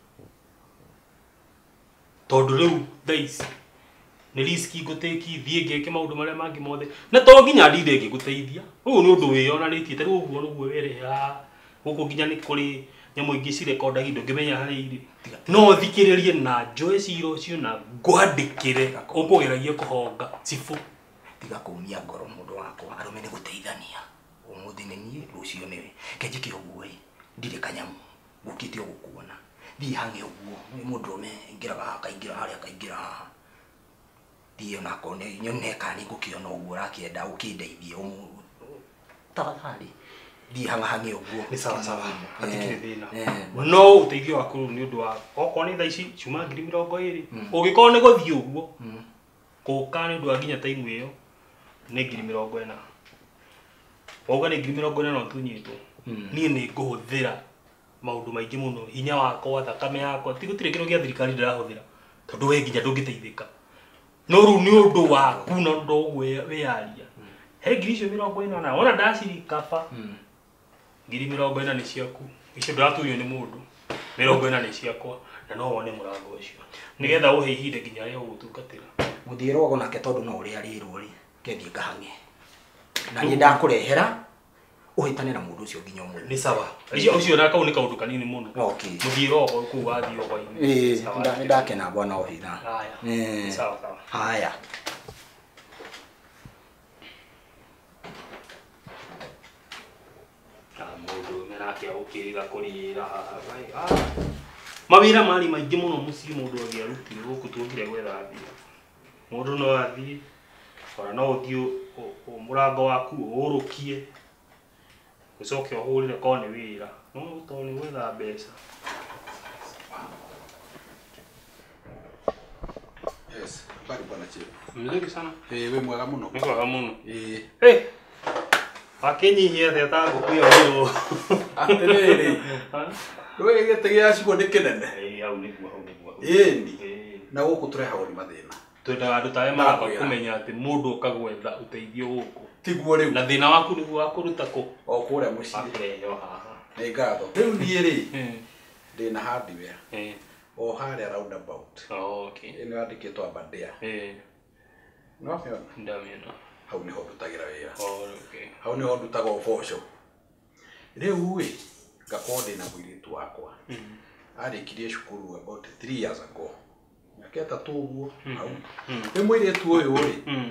[SPEAKER 7] tondu riu thaici ni riski nguteki thie ngeke maundu maria mangi mothe na to nginya ndinde ngiguteithia riu ni undu wiyonanitie ta riu uguo nuguo were ha guku nginya ni kuri nyamu ingi cirekondaga indo ngimenya hari iri no thikiririe na njoe cira ucio na ngwandikire ukugeragia kuhonga cifu
[SPEAKER 5] tiga kumia ngoro mundu wakwa arume ni guteithania umuthi ni nie rucio niwe kenjikire uguo ndire kanyamu gukite ugukuona thi hange uguo ni mundu me ingiraga akaingira haria akaingira dio na kone nyone kani gukiona uguo rakienda ukindeithie umu tafadhali di hanga hangi uguo
[SPEAKER 7] ni sawa sawa atikire thina no uteithio waku ni undu wa oko ni thaici cuma ngiri mirongo iri ugikona ni guthii uguo kuka ni undu wa nginya time iyo ni ngiri mirongo ina wauga ni ngiri mirongo ina no tunyitwo nie ni nguhuthira maundu maingi muno hinya wakwa thakame yakwa tigutire kiro gia thirikari ndirahuthira tondu we nginya ndungiteithika no ru ni undu waku na ndo we aria he ngiri icio mirongo ina na ona ndacirikaba ngiri mirongo ina ni ciaku icio ndatunywo ni mundu mirongo ina ni ciakwa na no wone murango ucio nigetha uhe ihinde nginya ria ugutungatira
[SPEAKER 5] muthiro go nake tondu no uri arirwo ri kethi ngahange na ni ndakurehera uhitane na mundu ucio nginya umwe
[SPEAKER 7] ni sawa icio ucio na kau ni kaundu kanini muno
[SPEAKER 5] okay
[SPEAKER 7] muthiro go ku wathi go ini
[SPEAKER 5] eh nda ndakena bwana ohitha
[SPEAKER 7] haya
[SPEAKER 5] eh
[SPEAKER 7] sawa sawa
[SPEAKER 5] haya
[SPEAKER 7] nake ukiriga kurira haha mawira mari maingi muno muci mundu agia ruti guku tugire gwetha thia mundu no athie ora no uthio murango waku urukie ucoke uhurire kone wira no to ni gwetha mbeca
[SPEAKER 9] yes bali bwana chief
[SPEAKER 7] mzuri sana
[SPEAKER 9] eh we mwega muno
[SPEAKER 7] mwega muno
[SPEAKER 9] eh
[SPEAKER 7] eh Akenyihia theta ngukuya uyu.
[SPEAKER 9] Atiriri. We getegia cigo ni kinene.
[SPEAKER 7] Eh au niguo au niguo.
[SPEAKER 9] Indi. Na guku turehago ni mathina.
[SPEAKER 7] Twenda andu tae maraka kumenya ati mundu ukagwetha uteithio guku.
[SPEAKER 9] Tiguo riu.
[SPEAKER 7] Na thina waku niguo wakuruta ku.
[SPEAKER 9] O kuria muci.
[SPEAKER 7] Akeyo haha.
[SPEAKER 9] Ni ngatho. Riu nie ri.
[SPEAKER 7] Eh.
[SPEAKER 9] Ndina hardware.
[SPEAKER 7] Eh.
[SPEAKER 9] O haria roundabout.
[SPEAKER 7] Oh okay.
[SPEAKER 9] Ino andikitwo Aberdare.
[SPEAKER 7] Eh.
[SPEAKER 9] No fiona.
[SPEAKER 7] Ndamena.
[SPEAKER 9] Hau niho ndutagira wira.
[SPEAKER 7] Oh okay.
[SPEAKER 9] Hau niho ndutaga uboco. Riu wi ngakorwo ndina mwiritu wakwa. Mhm. Arikirie cukuru about three years ago. Naketa tu uguo hau. Ni mwiritu uyu ri. Mhm.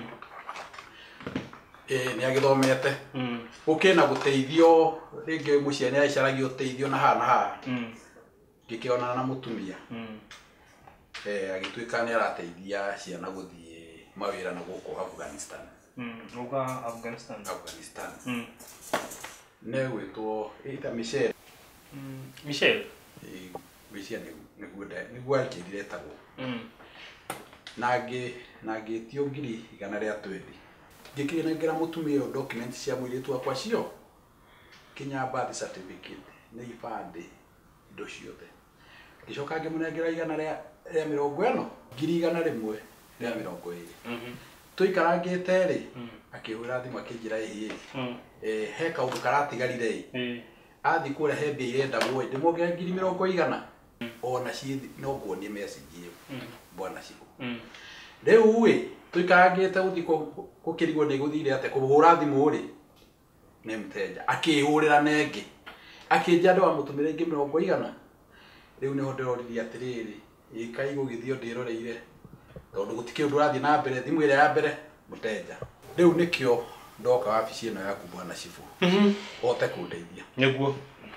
[SPEAKER 9] Eh ni agithomete. Mhm. Ukena guteithio ringi muciani aicaragia uteithio na ha na ha. Mhm. Ngikiona na mutumia. Mhm. Eh agituika ni arateithia ciana guthie mawira na guku Afghanistan.
[SPEAKER 7] Mm, uga Afghanistan.
[SPEAKER 9] Afghanistan.
[SPEAKER 7] Mm.
[SPEAKER 9] Ne wetwo ita Michelle.
[SPEAKER 7] Mm, Michelle.
[SPEAKER 9] Eh, Michelle ni guda, ni gwa kidire tago.
[SPEAKER 7] Mm.
[SPEAKER 9] Nage, nage tio ngiri igana ria twendi. Ngikire ngira mutumia yo document cia mwiritu akwa cio. Kinya birth certificate, ne ibande indo ciothe. Gicoka ngimunengira igana ria ria mirongo eno, ngiri igana rimwe ria mirongo iri. Mhm. Tuikarangite ri akihura thimu akinjira ehi eh he kaundu karatigarire eh athi kure he mbia irenda gwe ndimogera ngiri mirongo igana ona cithi no nguonie message iyo bwana cigo riu wi tuikarangite uthi kukirigwo ni guthire ate kuhura thimu ri ne mteja akihurira nengi akinja andu amutumire ingi mirongo igana riu niho ndiroririe atiriri ikaigo githio ndiroreire tondu gutike undu rathi na mbere thimu ile ya mbere muteja riu nikio ndoka wabici ino yaku bwana Chifu mhm ote kundeithia
[SPEAKER 7] niguo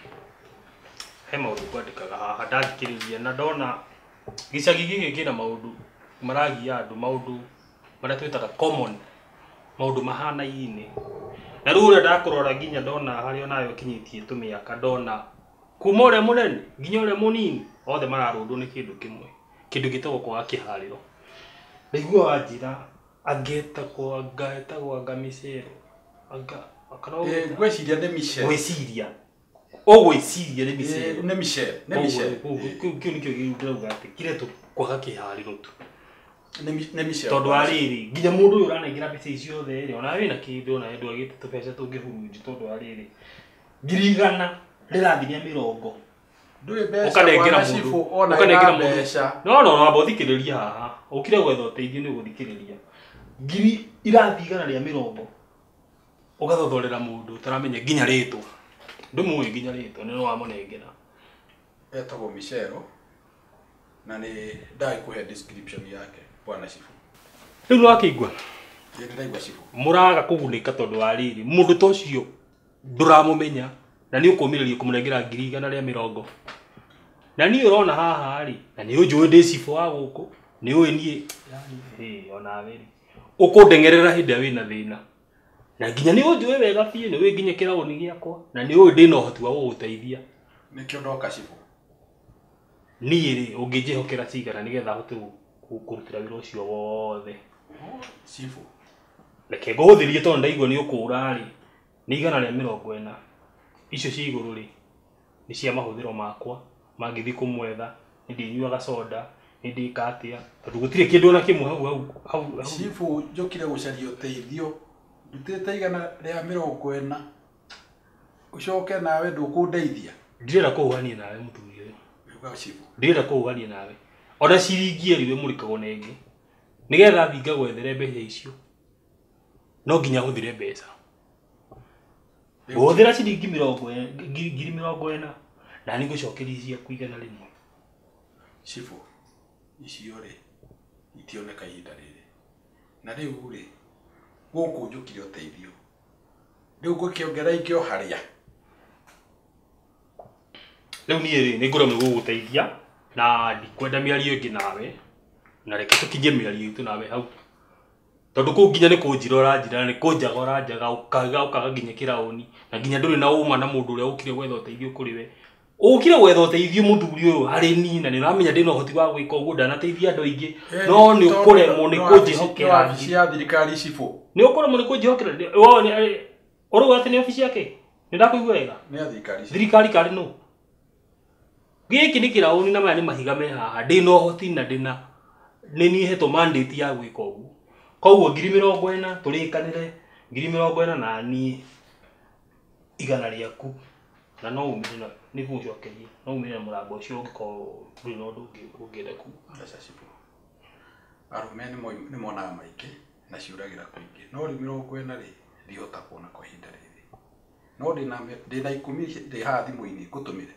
[SPEAKER 7] he maundu kwandikaga haha ndathikiriria na ndona gicagi gigi kina maundu maragia andu maundu maria twitaga common maundu mahana ini na riu ria ndakurora nginya ndona haria nayo kinyitie tumiaka ndona kuma uria munene nginya uria munini othe mararundwo ni kindu kimwe kindu gitagwo kwa kihariro niguo wanjira ageta kwa gaeta kwa gamisero aga akana
[SPEAKER 9] eh gweciria ni Michelle
[SPEAKER 7] gweciria ogweciria ni Michelle
[SPEAKER 9] ni Michelle ni Michelle
[SPEAKER 7] kiu nikio giuga ati kiretu kwa kihariro tu
[SPEAKER 9] ni ni Michelle
[SPEAKER 7] tondu ariri nginya mundu uyu uranengira mbica icio the ri ona we na kindu na endu agite tubeca tungihurunji tondu ariri ngirigana rirathiria mirongo
[SPEAKER 9] ndui beca bwana Chifu ona ukanengira beca
[SPEAKER 7] no no no abothikiriria haha ukire gwetha uteithio ni guthikiriria ngiri irathigana ria mirongo ugathothorera mundu utaramenya nginya ritwa ndumuwe nginya ritwa ni no wamunengera
[SPEAKER 9] etagwo Michelle na ni ndai kuhe description yake bwana Chifu
[SPEAKER 7] riu no akigwa
[SPEAKER 9] ni ndaigwa Chifu
[SPEAKER 7] muraga kugunika tondu ariri mundu tocio nduramumenya na ni ukumiriria kumunengera ngiri igana ria mirongo na ni urona haha ri na ni unjui ndi Chifu wa guku ni uyi nie yani eh ona weri ukundengerera hindi wina thina na nginya ni unjui wega biu ni wi nginya kirauni giakwa na ni uyi ndi na uhoti wa guguteithia
[SPEAKER 9] nikio ndoka Chifu
[SPEAKER 7] ni ri ungijihokera cigana nigetha hote kurutira wira ucio wothe
[SPEAKER 9] Chifu
[SPEAKER 7] reke nguthirie tondu ndaigua ni ukura ri ni igana ria mirongo ina icio ci iguru ri ni cia mahuthiro makwa mangithi kumwetha ni ndinyuaga soda ni ndikatia tondu gutire kindu ona kimwe hau hau hau
[SPEAKER 9] Chifu njokire gucaria uteithio ndutite igana ria mirongo ina ucoke nawe ndukundeithia
[SPEAKER 7] ndirenda kuhania nawe muthuri uyu
[SPEAKER 9] uga Chifu
[SPEAKER 7] ndirenda kuhania nawe ona ciringi eri we murikagwo nengi nigetha thinga gwethere mbeca icio no nginya huthire mbeca Wothera ciringi mirongo ngiri mirongo ina na ni gucokeria cia kuigana rimwe
[SPEAKER 9] Chifu icio ri itioneka ihinda riri na riu ri guku njukire uteithio riu gukiongera ingio haria
[SPEAKER 7] riu ni ri ni ngurame guguteithia na ndikwenda miario ingi nawe na reke tukinye miario itu nawe hau tondu ku nginya ni kunjirora njira ni kunjagora njaga ukaga ukaga nginya kirauni na nginya nduri na uma na mundu uria ukire gwetha uteithio kuri we ukire gwetha uteithio muthuri uyu hari ni na ni ramenya ndina uhoti wa gwika uguo ndanateithia andu aingi no ni ukuremwo ni kunjihokera
[SPEAKER 9] cia thirikari Chifu
[SPEAKER 7] ni ukuremwo ni kunjihokera woni uruga ati ni ofisi yake ni ndakuigua wega
[SPEAKER 9] ni thirikari
[SPEAKER 7] thirikari kari no giki ni kirauni na maya ni mahiga me haha ndina uhoti na ndina ni ni heto mandate ya gwika uguo koguo ngiri mirongo ina turikanire ngiri mirongo ina na ni igana riaku na no umire na ni gucokeria no umire murango ucio ngiko nduri no ndungi ungire ku
[SPEAKER 9] acha Chifu arume ni mo ni mona maiki na ciuragira kuingi no ri mirongo ina ri ndiota kuona kwa hinda riri no ndina ndina ikumi ndi ha thimu-ini ngutumire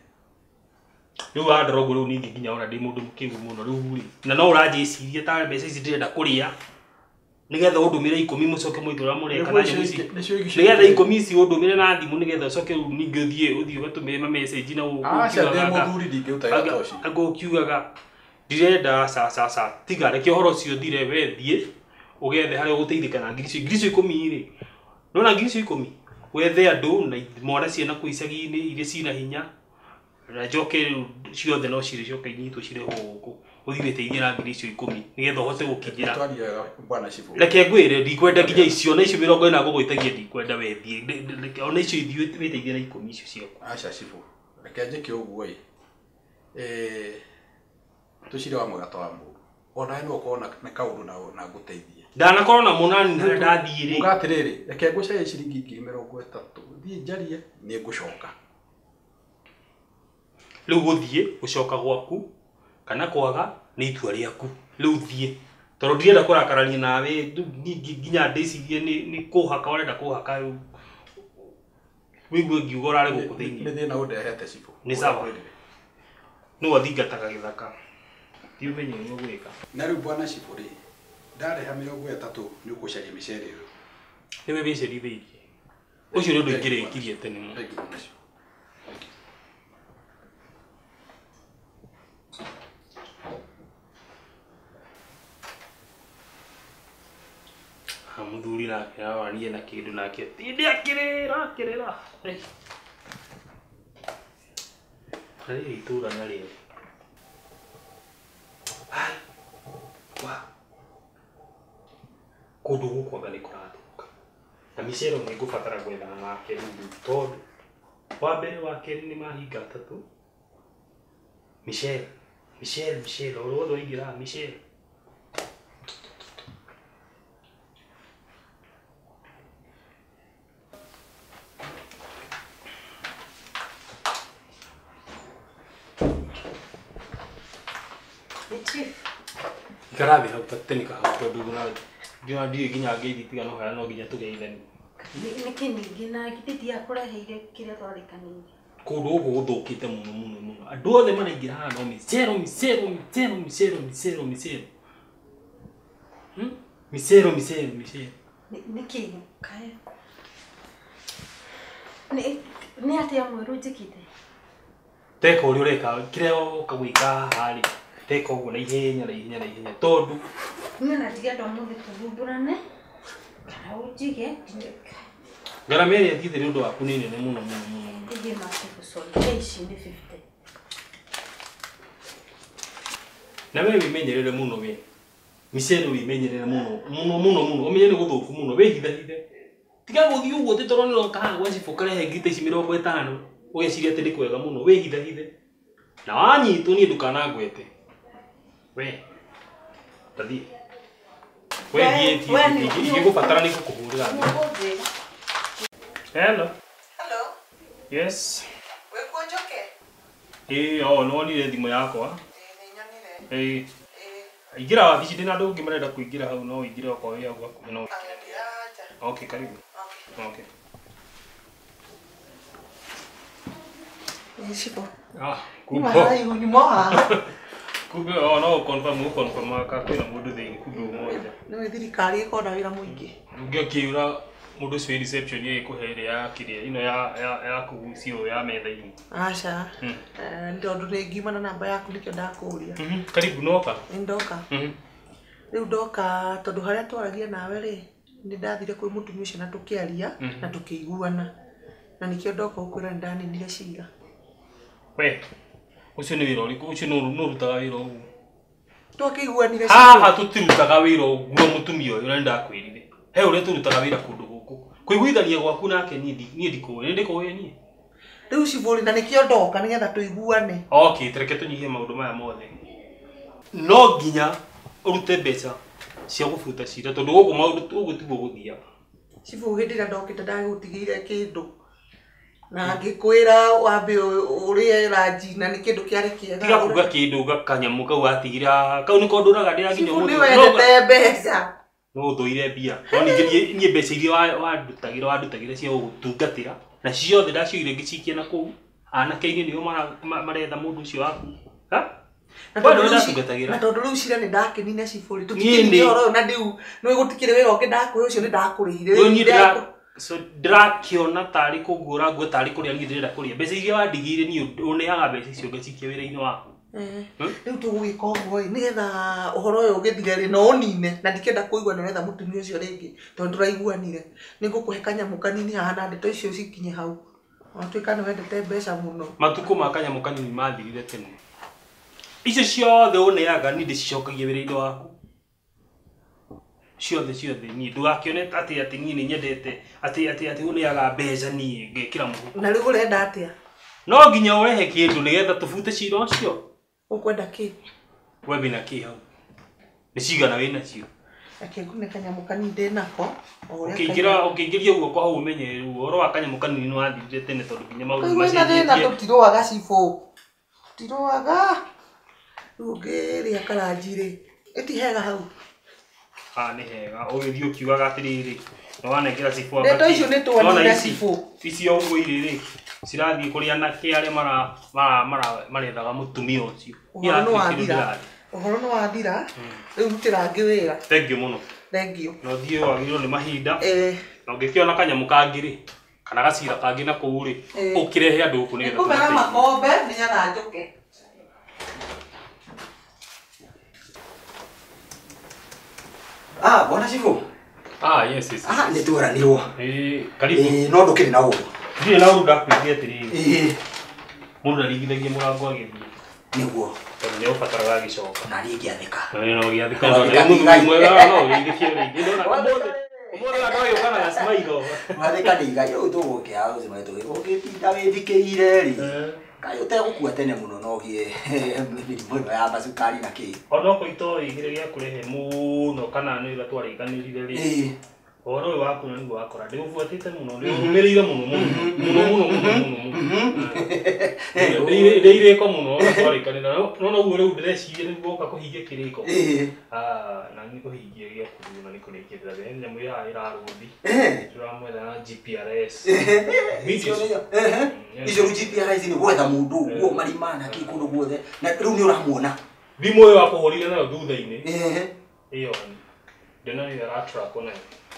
[SPEAKER 7] riu andorogo riu ningi nginya ona ndi mundu mukigu muno riu ri na no uranjiciria ta mbeca ici ndirenda kuria nigetha undumire ikumi mucoke mwithura mureka na nyamu ici nigetha ikumi ici undumire na thimu nigetha ucoke ningi uthie uthie ugatumire ma message na
[SPEAKER 9] ukiugaga muthuri ndingeuta toci
[SPEAKER 7] ago kiugaga ndirenda sa sa sa tiga reke horo cio thire we thie ugethe haria uguteithika na ngiri icio ngiri icio ikumi ri no na ngiri icio ikumi wethe andu na mwana ciana ku icagi-ini iria cina hinya na njoke ciothe no cirĩ coke inyitwo cirĩ gũkũ uthie wĩteithie na ngiri icio ikumi nigetha uhote gukinyira
[SPEAKER 9] twaria bwana Chifu
[SPEAKER 7] reke ngwire ndikwenda nginya icio na icio mirongo ina ngũgwĩtagia ndikwenda wethie ona icio ithiĩ wĩteithie na ikumi icio ciaku
[SPEAKER 9] acha Chifu reke njike ũguo ĩ eh tucire wa mũgato wa mũndũ ona no kuona na kaundu na na nguteithie
[SPEAKER 7] ndanakorwo na munani na ndathie ri
[SPEAKER 9] mugatiriri reke ngucaye ciringi ngiri mirongo itatu thie njarie ni ngucoka
[SPEAKER 7] riu guthie gucoka gwaku kana kwaga ni itua riaku riu thie tondu ndirenda kurakarania nawe nginya ndicirie ni ni kuhaka urenda kuhaka wigue ngiuga urare guku thiini
[SPEAKER 9] ni thina undehete Chifu
[SPEAKER 7] ni sawa no athingataga githaka ti umenye ni gwika
[SPEAKER 9] na riu bwana Chifu ri ndareha mĩrongo ĩtatũ nĩ ũkũcaria mĩcere ĩyo.
[SPEAKER 7] Nĩwe wĩcerithĩirie. Ũcio nĩ ũndũ ingĩrĩkirie tene mũno.
[SPEAKER 9] Thank you much.
[SPEAKER 7] Muthuri nake awarie na kĩndũ nake tindi akĩrĩra akĩrĩra. Harĩ itũra na rĩo. Hai. Wa. Kũndũ gũkũ anga nĩ kũrathũka. Na mĩcere nĩ ngũbatara gwethana nake rĩu tondũ wa mbere wa kerĩ nĩ mahinga atatũ. Mĩcere, mĩcere, mĩcere, o wothe waingĩra mĩcere. Karabi hau pateni ka hau tondũ na nginya ndiĩ nginya ngeithi tigano haya no nginya tũgeithanie.
[SPEAKER 10] Nĩkĩ ningĩ na gĩtĩti akũreheire kĩrĩa twarĩkanĩire.
[SPEAKER 7] Kũndũ gũkũ gũthũkĩte mũno mũno mũno. Andũ othe maraingĩra haha no mĩcero mĩcero mĩcero mĩcero mĩcero mĩcero. Hmm? Mĩcero mĩcero mĩcero.
[SPEAKER 10] Nĩkĩ kae. Nĩ nĩ atĩa mwerũ njĩkĩte.
[SPEAKER 7] Teka ũrĩa ũreka kĩrĩa ũkagwĩka harĩ. Teka ũguo na ihenya na ihenya na ihenya tondũ
[SPEAKER 10] niĩ na ndige andũ mũthĩ tũthundũrane kana ũnjige
[SPEAKER 7] ngarama ĩrĩa thiĩte nĩ ũndũ waku nĩ nene mũno mũno mũno.
[SPEAKER 10] Ĩgĩ macibu sorry ici nĩ fifty.
[SPEAKER 7] Na wewe wĩmenyerere mũno we. Mĩcere wĩmenyerere mũno mũno mũno mũno ũmenye nĩ gũthũku mũno wĩhithahithe. Tiga gũthiĩ ũguo tĩ toro nĩ roka haha gwa cibũ karehe ngita ici mĩrongo ĩtano ũgeciria atĩ nĩ kwega mũno wĩhithahithe. Na wanyitwo niĩ ndukanangwete. We. Tadi. We thiĩ ingĩgũbatara nĩ ngũkũhũrĩra. Hello.
[SPEAKER 11] Hello.
[SPEAKER 7] Yes.
[SPEAKER 11] Wĩkuo njoke?
[SPEAKER 7] Ĩĩ o nĩ wonire thimũ yakwa.
[SPEAKER 11] Ĩĩ nĩ nyonire.
[SPEAKER 7] Ĩĩ. Ingĩra wabici ndĩ na andũ ũngĩ marenda kũingĩra hau no ũingĩre okorwo wĩ hau hakuhĩ no ũingĩre. Okay, karibu. Okay.
[SPEAKER 11] Cibo.
[SPEAKER 7] Ah,
[SPEAKER 11] kumbe. Ni mahaihu ni moha.
[SPEAKER 7] Kumbe o no confirm u confirm aka kwĩna mũndũ thĩinĩ kumbe ũmũthĩ.
[SPEAKER 11] Nĩ thirikari ĩkoragwo na wĩra mũingĩ.
[SPEAKER 7] Ũngĩkiura mũndũ ũcio reception ye ĩkũhe ya kĩrĩa ino ya ya kũgucio ya metha-inĩ.
[SPEAKER 11] Aca. Nĩ tondũ nĩ ngiuma na namba yaku nĩkĩo ndakũria.
[SPEAKER 7] Karibu noka.
[SPEAKER 11] Nĩ ndoka. Rĩu ndoka tondũ harĩa twaragia nawe rĩ nĩ ndathire kwĩ mũtumia ũcio na tũkĩaria na tũkĩiguana. Na nĩkĩo ndoka gũkwĩra nĩ ndaninire cira.
[SPEAKER 7] We. Ucio nĩ wĩra ũrĩkũ? Ucio no rutaga wĩra ũguo.
[SPEAKER 11] Twakĩiguanire
[SPEAKER 7] cira. Haha tũtirutaga wĩra ũguo mũtumia ũyũ na ndakwĩrire. He ũrĩa tũrutaga wĩra kũndũ gũkũ. Kũiguithania gwaku nake niĩ ndikũĩ. Nĩ ndikũĩ niĩ.
[SPEAKER 11] Rĩu cibũri na nĩkĩo ndoka nĩgetha tũiguane.
[SPEAKER 7] Okay, tereke tũnyihie maũndũ maya mothe. No nginya ũrute mbeca cia gũbuta cira tondũ gũkũ maũndũ ũguo tiguo gũthiaga.
[SPEAKER 11] Cibu hĩndĩ ĩrĩa ndokĩte ndagũtigĩire kĩndũ. Na ngĩkwĩra wambe ũrĩe ranji na nĩ kĩndũ kĩarĩ kĩega.
[SPEAKER 7] Tiga kuga kĩndũ gakanyamũ kau atigĩra kau nĩko ndũraga ndĩra nginya
[SPEAKER 11] mũndũ. Cibu nĩ wendete mbeca.
[SPEAKER 7] No ũthũire mbia. No ningĩ niĩ mbeca iria wandutagĩra wandutagĩra cia gũtungatĩra na ciothe ndacioire ngĩcikia na kũu. Anake-inĩ nĩo maretha mũndũ ũcio waku. Ha?
[SPEAKER 11] Na tondũ rĩu cira nĩ ndakenine cibũri. Tũtikinire ũhoro ũyũ na ndiu nĩ gũtikĩrĩ wĩra ũngĩ ndakwĩ ũcio nĩ ndakũrĩire.
[SPEAKER 7] So ndirakiona tarĩ kũngũra nguo tarĩ kũrĩa niĩ ndĩrenda kũrĩa. Mbeca iria wandigĩire niĩ ũneaga mbeca icio ngacikia wĩra-inĩ waku.
[SPEAKER 11] Rĩu tũgũgĩka ũguo nĩgetha ũhoro ũyũ ũgĩthire rĩ no ũnine na ndikĩenda kũiguana wetha mũtumia ũcio rĩngĩ tondũ tũraiguanire. Nĩ ngũkũhe kanyamũ kanini haha na ndeto icio cikinye hau. Watuĩka nĩ wendete mbeca mũno.
[SPEAKER 7] Matukũ ma kanyamũ kanini mathirire tene. Icio ciothe ũneaga niĩ ndĩcicokagia wĩra-inĩ waku. Ciothe ciothe niĩ ndũgakĩone atĩ atĩ niĩ nĩ nyendete atĩ atĩ atĩ ũneaga mbeca niĩ ngekĩra mũhuko.
[SPEAKER 11] Na rĩu ũrenda atĩa?
[SPEAKER 7] No nginya ũrehe kĩndũ nĩgetha tũbute cira ũcio.
[SPEAKER 11] Ũkwenda kĩ?
[SPEAKER 7] We wĩna kĩ hau? Nĩ cigana wĩna cio?
[SPEAKER 11] Reke ngune kanyamũ kanini ndĩ nako.
[SPEAKER 7] Ũkĩingĩra ũkĩingĩria guoko hau ũmenye rĩu ũhoro wa kanyamũ kanini nĩ wathirire tene tondũ nginya maũndũ
[SPEAKER 11] macio thĩna tũtirũaga cibũ. Tũtirũaga. Rĩu ũngĩrĩa karanji rĩ ĩtihega hau.
[SPEAKER 7] Ah nĩ hega ũgĩthiĩ ũkiugaga atĩrĩrĩ no wanengera cibũ.
[SPEAKER 11] Ndeto icio nĩ tuonire cibũ.
[SPEAKER 7] Icio ũguo irĩ rĩ cirathiĩ kũrĩ anake arĩa mara marethaga mũtumia ũcio.
[SPEAKER 11] Ũhoro nĩ wathira. Uhoro no wathira. Riu rutira ngi wira.
[SPEAKER 7] Thank you muno.
[SPEAKER 11] Thank you.
[SPEAKER 7] No thio wagiro ni mahinda.
[SPEAKER 11] Eh.
[SPEAKER 7] Na ngikiona kanyamu kangiri. Kana gacira kangi na kuu ri. Ukirehe andu ku ni getha.
[SPEAKER 11] Kumera makombe ni nyana njuke.
[SPEAKER 12] Ah, bwana chifu.
[SPEAKER 7] Ah, yes, yes.
[SPEAKER 12] Ah, ni turanirwo.
[SPEAKER 7] Eh, karibu.
[SPEAKER 12] Eh, no ndukiri na undu.
[SPEAKER 7] Ndire na undu ndakwithia atiri.
[SPEAKER 12] Eh.
[SPEAKER 7] Mundu arigithagia murango agithie.
[SPEAKER 12] Niguo.
[SPEAKER 7] Tondu ni ubataraga gicoka.
[SPEAKER 12] Na ringi athika.
[SPEAKER 7] Na no giathika ndo ni mwega no ingithie ringi ndona. Umone ndo yo kana ya smile.
[SPEAKER 12] Wathika ni ngai u tuguke a uzima tu. Ugitinda withikirire ri. Ngai utegukua tene muno no gie. Mirimu ya macukari na ki.
[SPEAKER 7] Ono ko ito igire gya kurehe muno kana no iga twariganirire ri. Eh. Oro waku no niguo akora. Ndi ufuatite muno. Ndi umirire muno muno. Muno muno muno muno. Ndi ndi ire ko muno twariganira. No no gure udresi ni boka kuhigia kiriko. Eh. Ah, na ni kuhigia gya kudu na ni kurekera be. Nyamu ya ira rudi. Eh. Turamwe na G P R S.
[SPEAKER 12] Video. Eh. Izo G P R S ni gwetha mundu guo marimana ki kundu guothe. Na riu ni uramuona.
[SPEAKER 7] Thimo yo akuhorire nayo thutha-ini. Eh. Iyo. Ndena ni ra track ona.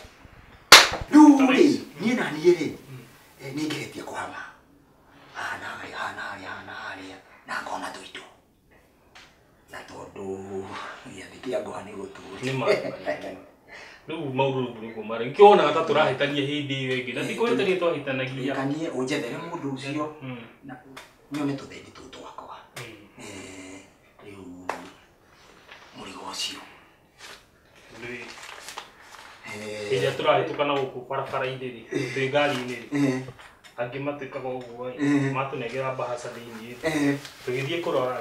[SPEAKER 12] Ruri, ni na ni ri. Eh, ni ngeretie kuhama. Ana ari ana ari ana ari. Na ngona tuitu. Na tondu ya thikia ngwani guturi.
[SPEAKER 7] Ni ma. Riu mauru ni kumare. Nkiona ata turahitania hindi iyo ingi. Na tikwetania twahitanagia.
[SPEAKER 12] Kanie unjethere mundu ucio. Na nyone tuthendi tu twakwa. Eh, riu murigo ucio.
[SPEAKER 7] Ni Ija turahitũkana gũkũ barabara-inĩ ri twĩ ngari-inĩ ri angĩ matuĩkaga ũguo matunegera mbahaca thĩinĩ tũgĩthiĩ kũrora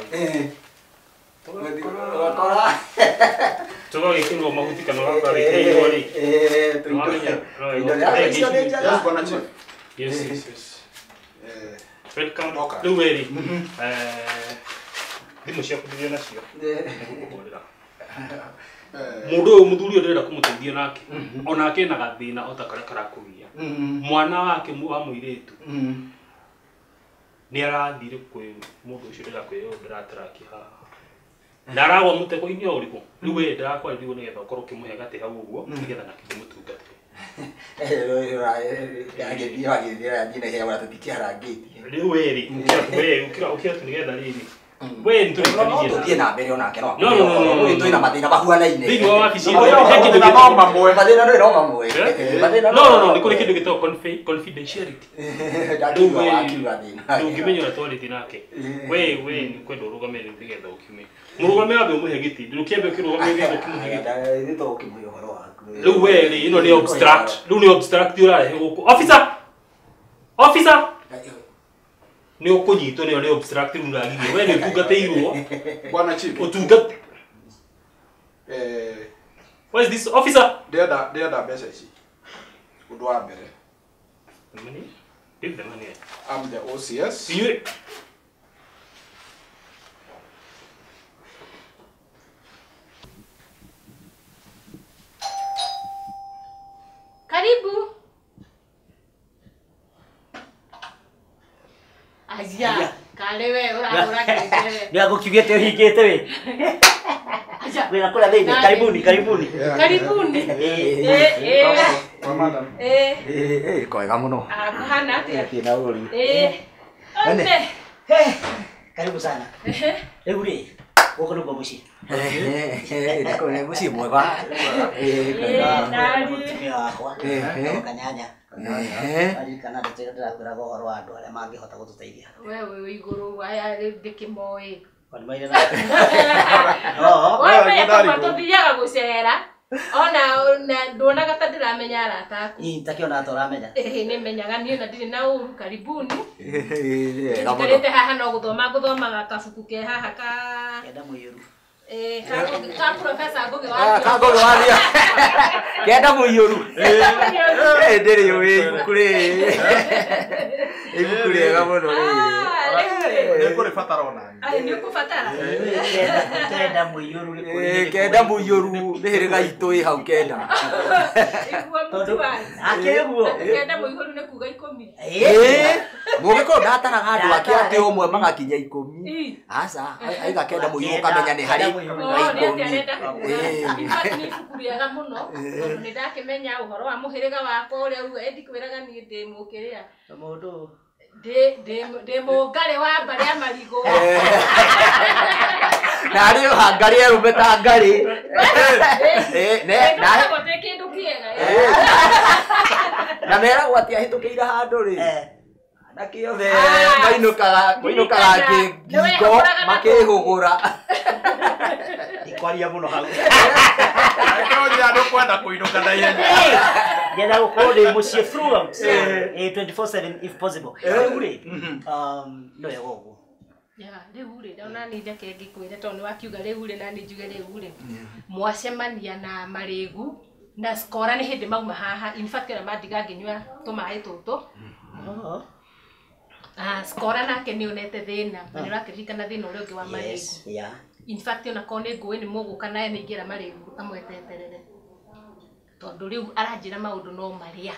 [SPEAKER 7] tũgagĩkĩrwo mahuti kana ũgakarĩkĩirwo rĩ rĩu wĩrĩ thimũ ciaku ndĩrĩ nacio nĩgũkũhũrĩra mundu uyu muthuri uyu ndĩrenda kũmũteithia nake onake ena gathĩna ota karĩa karakũgia mwana wake wa mũirĩtu nĩ arathire kwĩ mũndũ ũcio ndĩrenda kwĩyo ndĩratraki haha na aragwa mũtego-inĩ o ũrĩkũ rĩu we ndĩrakwarĩrio nĩgetha ũkorwo ũkĩmũhe gatĩ hau ũguo nĩgetha nake kĩmũtungate rĩu wĩrĩ ũkĩra tu nĩgetha rĩrĩ we ndio
[SPEAKER 12] tutie na mbere ona ke no no no mathina mahuanaine
[SPEAKER 7] thĩinĩ wa wabici
[SPEAKER 12] no mamwe mathina no no mamwe
[SPEAKER 7] no no no nĩ kũrĩ kĩndũ gĩtagwo confidentiality ndũngĩmenya ũrĩa twarĩtie nake we we nĩ kwenda ũrũgame rĩu nĩgetha ũkiume mũrũgame wambe ũmũhe gĩtĩ ndũkĩambe ũkĩrũgame nĩgetha ũkĩmũhe gĩtĩ rĩu we rĩ ĩno nĩ obstruct rĩu nĩ obstruct ũrarehe gũkũ officer officer ni ukunyitwo ni ni obstructive uragirie we ni utungateirwo
[SPEAKER 9] bwana chief
[SPEAKER 7] utungat
[SPEAKER 9] eh
[SPEAKER 7] what is this officer
[SPEAKER 9] ndenda ndenda mbeca ici undu wa mbere
[SPEAKER 7] money give the money
[SPEAKER 9] I'm the O C S
[SPEAKER 7] you
[SPEAKER 2] karibu Aja, kale we ora ora kete.
[SPEAKER 5] Ndio akukiugete uhingite we.
[SPEAKER 2] Aja.
[SPEAKER 5] Wewe nakula thini, karibuni, karibuni.
[SPEAKER 2] Karibuni. Eh eh.
[SPEAKER 9] Madam.
[SPEAKER 2] Eh.
[SPEAKER 12] Eh eh kwega muno.
[SPEAKER 2] Ah, kuhana atia.
[SPEAKER 12] Tina uri.
[SPEAKER 2] Eh. Ande.
[SPEAKER 5] Eh. Karibu sana.
[SPEAKER 2] Eh.
[SPEAKER 5] Rĩu rĩ, gũkũ nĩguo mũciĩ.
[SPEAKER 12] Eh eh ndako nĩ mũciĩ mwega.
[SPEAKER 2] Eh kwega.
[SPEAKER 5] Mũtumia wakwa. Eh kanyanya. Eh. Ari kana ndĩrakwĩra ũhoro wa andũ arĩa mangĩhota gũtũteithia.
[SPEAKER 2] Wewe wĩ igũrũ aya ndĩkĩmoĩ.
[SPEAKER 5] Kwani maire na.
[SPEAKER 2] Oh, wewe kama tũthiaga gũcera. Ona na ndonaga ta ndĩramenya arata aku.
[SPEAKER 5] Ii takiona ta ũramenya.
[SPEAKER 2] Eh nĩ menyaga niĩ na ndirĩ na ũru karibuni.
[SPEAKER 12] Eh
[SPEAKER 2] Ngarĩte haha no gũthoma ngũthomaga kabuku ke haha ka
[SPEAKER 5] Kenda mũiyũru.
[SPEAKER 2] Eh ka professor Ngugi wa
[SPEAKER 12] Ah ka Ngugi wa Thiong'o. Kenda mũiyũru. Eh ndĩrĩ ũĩ ibuku rĩ. Ibuku rĩega mũno rĩrĩ.
[SPEAKER 9] Nĩngũrĩ batara ona.
[SPEAKER 2] Ai nĩ ũkũbatara.
[SPEAKER 5] Kenda mũiyũru nĩ kũrĩ.
[SPEAKER 12] Eh, kenda mũiyũru nĩ hĩrĩga itũ ĩ hau kenda.
[SPEAKER 2] Iguo mũtu wa.
[SPEAKER 5] Akĩguo.
[SPEAKER 2] Kenda mũiyũru nĩ kuga ikũmi.
[SPEAKER 12] Eh, mũgĩkorwo ndataraga andũ ake atĩ ũmwe magakinya ikũmi. Aca, aiga kenda mũiyũru ũkamenya nĩ harĩ ikũmi.
[SPEAKER 2] Nĩ ibuku rĩega mũno. Nĩ ndakĩmenya ũhoro wa mũhĩrĩga wakwa ũrĩa uga endi kwĩraga niĩ ndĩ mũkĩrĩa.
[SPEAKER 5] Mũndũ
[SPEAKER 2] ndĩ mũngarĩ wa mbarĩ ya marigũ.
[SPEAKER 12] Na rĩo hangarĩ erume ta ngarĩ.
[SPEAKER 2] Ndĩ kĩndũ kĩega.
[SPEAKER 12] Na meragwo atĩ ahĩtũkĩire handũ rĩ. Nakĩothe mainũkaga mainũkaga ngingo makĩhũgũra.
[SPEAKER 5] Ikwaria mũno hau.
[SPEAKER 9] Akĩonia andũ kwenda kũinũka na ihenya.
[SPEAKER 5] Ngenda gũkorwo ndĩ mũciĩ throughout twenty-four seven if possible. Rĩu rĩ no wega ũguo.
[SPEAKER 2] Rĩu rĩ ndona nĩ njake ngĩkwĩre tondũ nĩ wakiuga rĩu rĩ na nĩ njuge rĩu rĩ mwacemania na marĩgu na skora nĩ hĩndĩ mauma haha in fact na mandiga ngĩnyua tũmaĩ tũtũ. Ah, skora nake nĩ onete thĩna na nĩ ũrakĩririkana thĩna ũrĩa ũngĩ wa marĩgu. In fact ona ko nĩ ngũĩ nĩ mũgũka naye nĩ ingĩra marĩgu amweteterere tondũ rĩu aranjĩra maũndũ no marĩa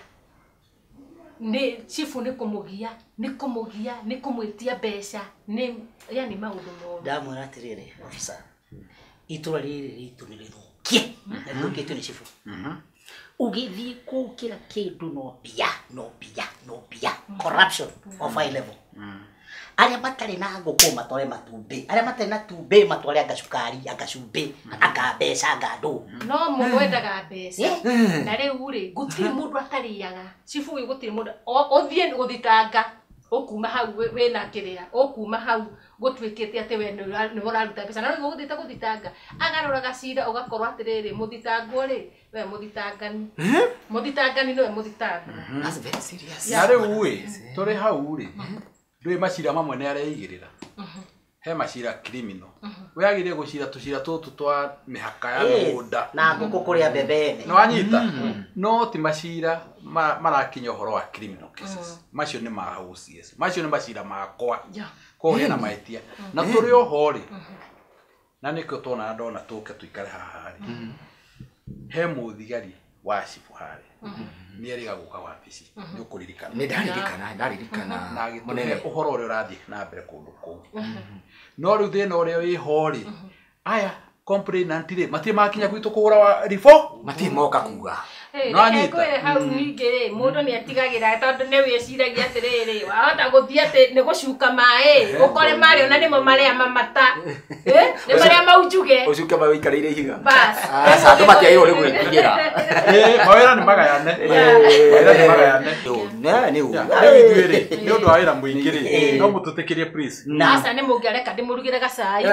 [SPEAKER 2] nĩ chifu nĩ kũmũgia nĩ kũmũgia nĩ kũmwĩtia mbeca nĩ yani maũndũ no
[SPEAKER 5] ndamwĩra atĩrĩrĩ officer itũra rĩrĩ ritũ nĩ rĩthũkie na rĩthũkĩtio nĩ chifu. Ugĩthiĩ kũu kĩra kĩndũ no mbia no mbia no mbia corruption of high level. Arĩa matarĩ na ngũkũ matware matumbĩ, arĩa matarĩ na tumbĩ matware agacukari agacumbĩ akambeca ngandũ.
[SPEAKER 2] No mũndũ endaga mbeca na rĩu rĩ gũtirĩ mũndũ atarĩaga chifu wĩ gũtirĩ mũndũ ũthiĩ gũthitanga ũkuma hau wĩna kĩrĩa ũkuma hau gũtuĩkĩte atĩ we nĩ ũraruta mbeca na rĩu gũthita gũthitanga agarũraga cira ũgakorwo atĩrĩrĩ mũthitangwo rĩ we mũthitangani mũthitangani nĩwe mũthitangwo.
[SPEAKER 12] That's very serious.
[SPEAKER 9] Na rĩu ĩ tũrĩ hau rĩ ndũĩ macira mamwe nĩ areigĩrĩra. He macira criminal. We agĩrĩire gũcira tũcira tũtũ twa mĩhaka ya mũgũnda
[SPEAKER 5] na ngũkũ kũrĩa mbembe.
[SPEAKER 9] Nĩ wanyita no ti macira marakinya ũhoro wa criminal cases. Macio nĩ ma O C S. Macio nĩ macira makwa. Ko hena mahĩtia na tũrĩ oho rĩ na nĩkĩo twana ndona tũke tũikare haha rĩ. He mũthigari wa cibu harĩ nĩ eriga gũka wabici nĩ ũkũririkana.
[SPEAKER 12] Nĩ ndaririkana ndaririkana
[SPEAKER 9] na gĩtũhe ũhoro ũrĩa ũrathiĩ na mbere kũndũ kũu. No rĩu thĩna ũrĩa wĩho rĩ aya complainant rĩ matirĩ makinya gwitũ kũgũra ribo
[SPEAKER 12] matirĩ moka kuga.
[SPEAKER 2] No anyita hau ningĩ rĩ mũndũ nĩ atigagĩra tondũ nĩ wĩciragia atĩrĩrĩ wahota gũthiĩ atĩ nĩ gũcuka maĩ ũkore marĩ ona nĩmo marĩa mamata nĩ marĩa maunjuge
[SPEAKER 12] ũcuke maĩ wĩikarĩire ihiga.
[SPEAKER 2] Bas
[SPEAKER 12] andũ matiagĩrĩirwo nĩ gwĩtigĩra.
[SPEAKER 9] Mawĩra nĩ magayane mawĩra nĩ magayane.
[SPEAKER 12] Nĩ ũguo
[SPEAKER 9] ithuĩ rĩ nĩ ũndũ wa wĩra mũingĩ rĩ no mũtũtĩkĩrie please.
[SPEAKER 2] Aca nĩ mũngĩareka ndĩmũrugĩre gacai.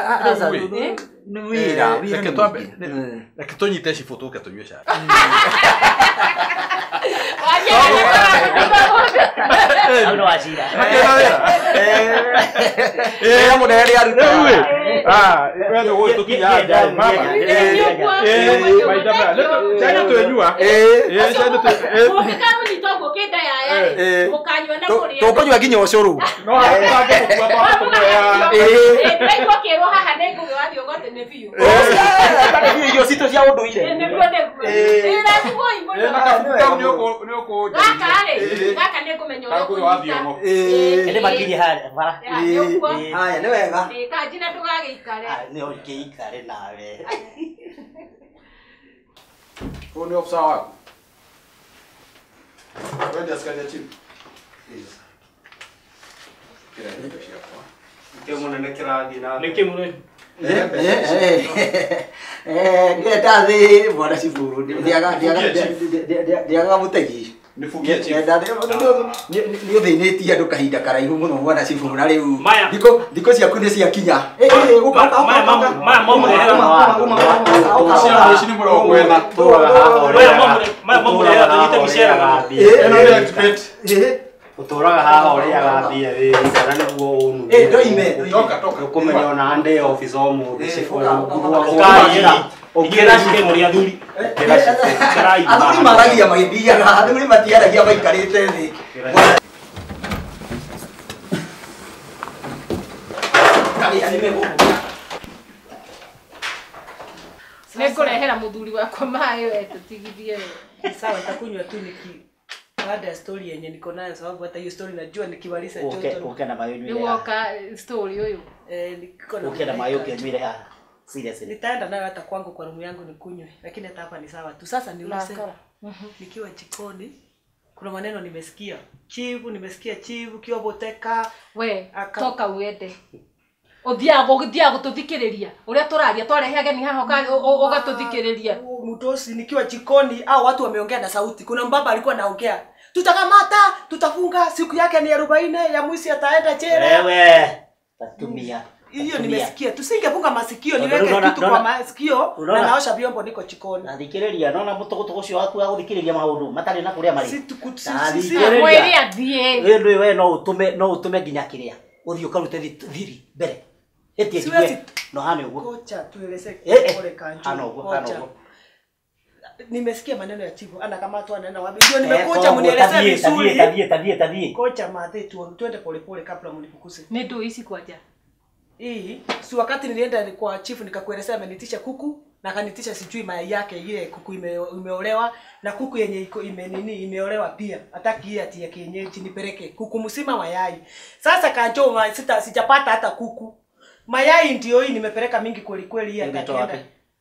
[SPEAKER 12] Nĩ wĩra
[SPEAKER 9] reke twambe reke tũnyite cibũ tũke tũnyue cai.
[SPEAKER 5] Ano wacira.
[SPEAKER 12] Eh mũnene nĩ aruta.
[SPEAKER 9] Ah wewe wewe tukinya nda mama. Eh maita maya. Chana twenyua. Eh chana tu.
[SPEAKER 2] Mũkĩkamu ni togo kĩnda yaya. Mũkanyua na kũrĩa.
[SPEAKER 12] Tũkũnyua nginya ũcũrũ.
[SPEAKER 9] No hakutange kũgwa kwa tũkoya.
[SPEAKER 2] Eh ndaigua kĩrwo haha nĩ ngũgĩ wathi ũgote nĩ biũ.
[SPEAKER 12] Nĩ irio citũ cia ũndũire.
[SPEAKER 2] Nĩ nĩguo nĩguo. Eh ratiguo imuno.
[SPEAKER 9] Nĩ ũkũ nĩ ũkũ.
[SPEAKER 2] Gaka rĩ gaka nĩ kũmenya ũrĩa kũnyita.
[SPEAKER 5] Eh nĩ makinya harĩa bara.
[SPEAKER 12] Haya nĩ wega.
[SPEAKER 2] Eh kanjina ndũgagĩikare.
[SPEAKER 5] Nĩ ũkĩikare nawe.
[SPEAKER 9] Huyu ni ofisa wako. Wewe ndiye askari ya chini. Kila kitu kiapo.
[SPEAKER 7] Ndio mwana kirathi na niki mune.
[SPEAKER 12] Eh eh eh ngeta thi mwana ciburu ndiaga ndiaga ndiaga mutegi.
[SPEAKER 9] Nifungie chini.
[SPEAKER 12] Nĩ ũthĩnĩtie andũ kahinda karaihu mũno mwana ciburu na rĩu thikũ thikũ ciaku nĩ ciakinya. Eh eh uka uka
[SPEAKER 7] maya mama maya mama murehera
[SPEAKER 9] Uka chini mũro kwenda.
[SPEAKER 7] Maya mama maya mama murehera tunyite micera gabi.
[SPEAKER 9] Eno nĩ expert.
[SPEAKER 12] Eh
[SPEAKER 6] Uturaga haha uria gathie ri kana niguo unu.
[SPEAKER 12] Eh ndoime
[SPEAKER 9] toka toka
[SPEAKER 6] kumenya ona ande office omu disifu.
[SPEAKER 7] Ukayira ukira shike muri athuri.
[SPEAKER 12] Athuri maragia magithiaga athuri matiaragia maikarĩte thĩ.
[SPEAKER 5] Ndagĩa nimegũkũ.
[SPEAKER 2] Nĩngũrehera mũthuri wakwa maĩ we tũtigithie we.
[SPEAKER 3] Sawa, nitakunywa tu niki baada ya story yenye niko nayo, sababu hata hiyo story najua nikimaliza joto.
[SPEAKER 5] Okay, okay na mayo nywele.
[SPEAKER 2] Niwoka story huyo.
[SPEAKER 3] Eh, niko na
[SPEAKER 5] Okay na mayo nywele haha. Seriously.
[SPEAKER 3] Nitaenda nayo hata kwangu kwa room yangu nikunywe, lakini hata hapa ni sawa tu. Sasa niulize. Nikiwa jikoni kuna maneno nimesikia. Chivu, nimesikia chivu kiwa boteka.
[SPEAKER 2] We, aka... toka uende. Othiago githiago tuthikiriria. Uria turaria twarehe ageni haha ugatuthikiriria.
[SPEAKER 3] Mutosi nikiwa jikoni au watu wameongea na sauti. Kuna mbaba alikuwa anaongea. Tutakamata, tutafunga, siku yake ni arobaini ya mwezi ataenda jela.
[SPEAKER 5] Wewe, tatumia.
[SPEAKER 3] Hiyo nimesikia. Tusingefunga masikio niweke kitu kwa masikio na naosha vyombo niko jikoni.
[SPEAKER 5] Nathikiriria nona mutogoto ucio waku wa guthikiriria maundu matari na kuria mari.
[SPEAKER 3] Sisi
[SPEAKER 2] mweri athie.
[SPEAKER 5] We ndu we no utume no utume nginya kiria. Uthio karute thiri mbere. Etie kiwe. No hane ugo.
[SPEAKER 3] Kocha tueleze
[SPEAKER 5] pole kanju. Hana ugo, hana ugo. Nimesikia maneno ya chifu anakamatwa anaenda wapi? Ndio nimekuja mnielezee vizuri. Tabie tabie tabie.
[SPEAKER 3] Kocha madhe tu twende pole pole kabla mnipukuse.
[SPEAKER 2] Ni ndio hisi kwaja.
[SPEAKER 3] Hii si wakati nilienda kwa chifu nikakuelezea amenitisha kuku na kanitisha sijui mayai yake ile kuku ime, imeolewa na kuku yenye iko ime nini imeolewa pia. Hataki hii ati ya kienyeji nipeleke kuku msima mayai. Sasa kanjo sita sijapata hata kuku. Mayai ndio hii nimepeleka mingi kweli kweli hii ataenda.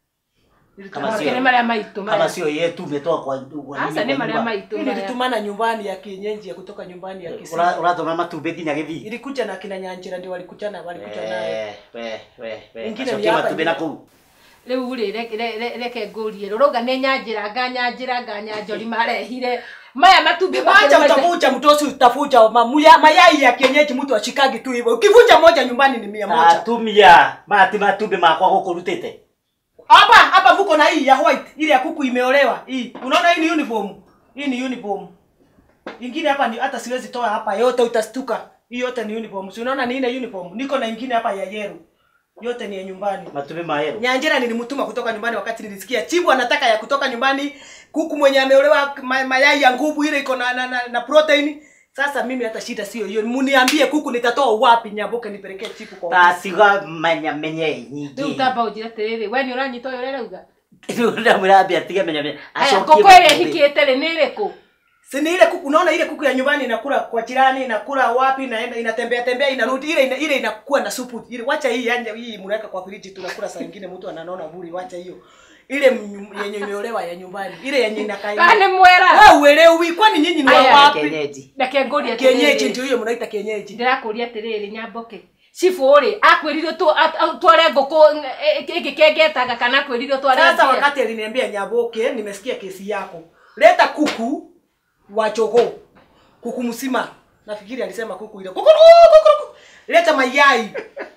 [SPEAKER 5] Kama sio ni mara maitu kama sio yetu umetoa kwa ndugu
[SPEAKER 2] nini. Sasa ni mara maitu.
[SPEAKER 3] Nilitumana nyumbani ya kienyeji ya kutoka nyumbani ya Kisii.
[SPEAKER 5] Unatoma matumbe ginya githi.
[SPEAKER 3] Ilikuja na kina Nyanjira ndio walikuja na walikuja naye.
[SPEAKER 5] We we we.
[SPEAKER 3] Ingine ni hapa
[SPEAKER 5] matumbe na kuu.
[SPEAKER 2] Leo uri reke ngorie roga ne Nyanjira ga Nyanjira ga Nyanjori marehire. Maya matumbe
[SPEAKER 3] acha utavuja mtosi utafuja mamuya mayai ya kienyeji mtu ashikagi tu hivyo. Ukivunja moja nyumbani ni mia moja.
[SPEAKER 5] Atumia mati matumbe makwa goko rutete.
[SPEAKER 3] Hapa hapa mko na hii ya white ile ya kuku imeolewa. Hii. Unaona hii ni uniform. Hii ni uniform. Ingine hapa ni hata siwezi toa hapa yote utastuka. Hii yote ni uniform. Si unaona ni ile uniform. Niko na ingine hapa ya yellow. Yote ni ya nyumbani.
[SPEAKER 5] Matumbe mayero.
[SPEAKER 3] Nyanjira nilimtuma kutoka nyumbani wakati nilisikia Chibu anataka ya kutoka nyumbani, kuku mwenye ameolewa mayai ya nguvu ile iko na, na, na, na protein. Sasa mimi hata shida sio hiyo. Muniambie kuku nitatoa wapi Nyamboke nipelekee Chibu kwa.
[SPEAKER 5] Tasiga manya menye nyingi.
[SPEAKER 2] Ndio utaba ujira terere. Wewe ni uranyita yo rerauga.
[SPEAKER 5] Ndio ndamwambia atige menya menye.
[SPEAKER 2] Ashokie. Koko ile hikietele nireko.
[SPEAKER 3] Si ni ile kuku unaona ile kuku ya nyumbani inakula kwa jirani inakula wapi naenda inatembea tembea inarudi ile ina, ile inakuwa na supu ile wacha hii anja hii mnaweka kwa friji tunakula saa nyingine mtu ananaona buri wacha hiyo ile yenye imeolewa ya nyumbani ile yenye inakaa
[SPEAKER 2] Kane mwera
[SPEAKER 3] wewe uelewi kwani nyinyi ni wapi
[SPEAKER 5] kienyeji
[SPEAKER 2] na kengori
[SPEAKER 3] kienyeji ndio hiyo mnaita kienyeji
[SPEAKER 2] ndirakuria terere Nyamboke Chifu uri akwiririo tu tware ngoko ikikengetaga kana kwiririo tware
[SPEAKER 3] sasa wakati aliniambia Nyamboke nimesikia kesi yako leta kuku wa chogo kuku msima nafikiri alisema kuku ile kuku kuku leta mayai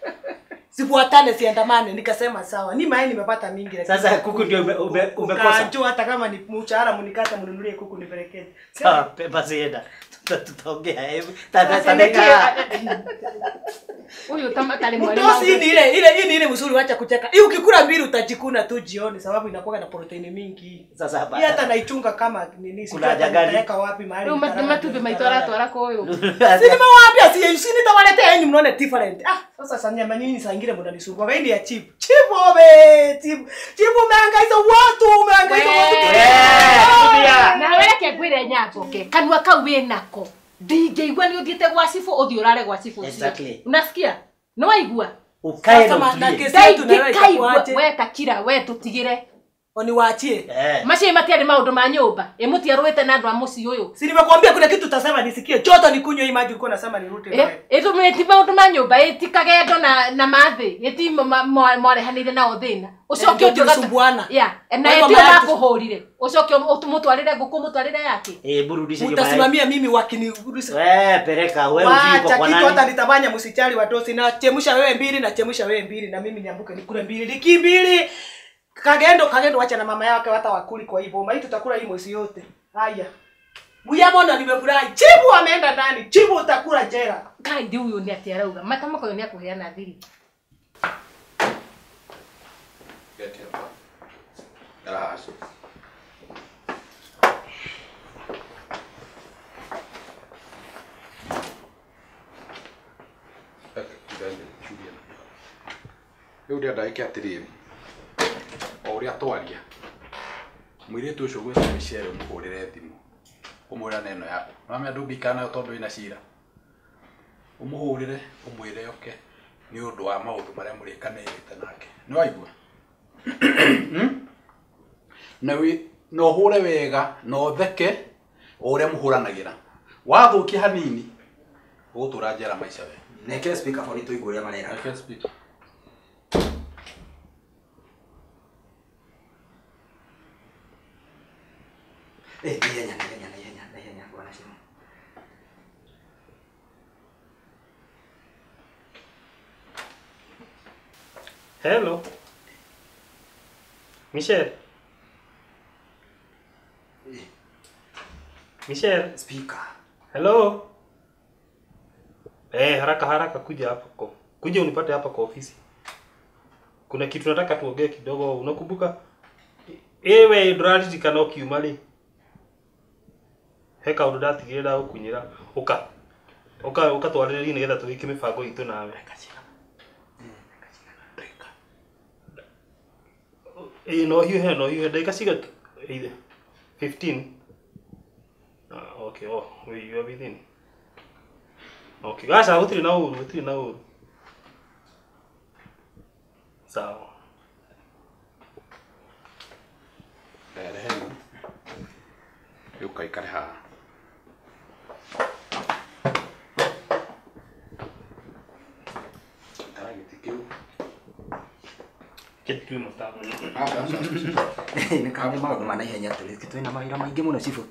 [SPEAKER 3] sifuatane siandamane nikasema sawa ni mayai nimepata mingi
[SPEAKER 5] lakini sasa kuku ndio umekosa
[SPEAKER 3] njoo hata kama ni mchara mnikata mnunulie kuku nipelekee
[SPEAKER 5] sawa pepa zienda tutaongea hivi tatadeka
[SPEAKER 2] huyu tamatali mwalimu
[SPEAKER 3] ndio si ile ile hii ni ile mzuri wacha kucheka hii ukikula mbili utajikuna tu jioni sababu inakuwa na protein mingi
[SPEAKER 5] sasa hapa
[SPEAKER 3] hii hata naichunga kama nini sitaweka wapi mahali
[SPEAKER 2] matupe maitwara twara kwa huyo
[SPEAKER 3] si nimewaambia si si nitawaletea yenu mnaone different ah sasa sanya manyinyi saa nyingine mbona nisumbua hii ya chip chip obe chip chip umehangaisha watu umehangaisha watu
[SPEAKER 2] na wewe kegwire Nyamboke kanwa kau winako ndingeigua ni uthiete gwa Chifu uthi urare gwa Chifu
[SPEAKER 5] exactly
[SPEAKER 2] unasikia no waigua
[SPEAKER 5] ukae na
[SPEAKER 3] kesi tu na wewe
[SPEAKER 2] wewe takira wewe tutigire
[SPEAKER 3] oni wachie
[SPEAKER 2] eh machi matiari maundu ma nyumba emuti arwete na andu a muci uyu
[SPEAKER 3] si nimekwambia kuna kitu utasema nisikie choto nikunywe hii maji ulikuwa unasema nirute
[SPEAKER 2] wewe eto meti maundu ma nyumba etikage ndo na na mathi eti mware hanire na othina ucoke
[SPEAKER 3] utisumbuana
[SPEAKER 2] ya na etio makuhurire ucoke utumutwarire nguku mutwarire yake
[SPEAKER 5] eh burudishe
[SPEAKER 3] nyumba utasimamia mimi wakinirudisha
[SPEAKER 5] wewe peleka wewe uko kwa nani
[SPEAKER 3] hata nitabanya msichali watosi na chemusha wewe mbili na chemusha wewe mbili na mimi Nyamboke nikule mbili liki mbili Kagendo kagendo wacha na mama yake hata wakuli kwa hivyo. Mai tutakula hii mwezi yote. Haya. Muyabona nimefurahi. Chibu ameenda ndani. Chibu utakula jela.
[SPEAKER 2] Kai ndi huyo ni atiarauga. Matama kwa ni akuheana thiri.
[SPEAKER 9] Get here. Gracias. Riu ndirenda ike atiriri. O uria twaria. Mwiritu ucio gweta Michelle umuhurire thimu. Umwira neno yaku. Mama ndubika nayo tondu ina cira. Umuhurire umwire oke ni undu wa maundu maria murikanirite nake. Ni waigua? Na wi no hure wega no theke uria muhuranagira. Wathukia hanini ugutura njera maica we.
[SPEAKER 12] Neke speaker phone tu iguria marera.
[SPEAKER 9] Neke speaker.
[SPEAKER 12] Eh, nihenya, nihenya, nihenya, nihenya, bwana simu.
[SPEAKER 7] Hello. Michelle. Michelle.
[SPEAKER 12] Speaker.
[SPEAKER 7] Hello. Eh, haraka haraka kuja hapa kwa. Kuja unipate hapa kwa ofisi. Kuna kitu nataka tuongee kidogo, unakumbuka? Ewe Dorothy kana kiumali. Heka udatigirira ukunyira. Uka. Uka uka twarĩrĩrie nigetha tũgĩke mĩbango itũ nawe. Eh, no hiyo he no hiyo dakika ciga either fifteen. Ah, okay. Oh, you are within. Okay, guys, gutiri na uru, gutiri na uru. Sawa.
[SPEAKER 9] Ndere heno. Yuka ikare ha.
[SPEAKER 7] Kitu mtamu.
[SPEAKER 9] Ah, sasa.
[SPEAKER 12] Ni kama maundu mana ihenya tuli kitu ina mahira maingi muno cifu.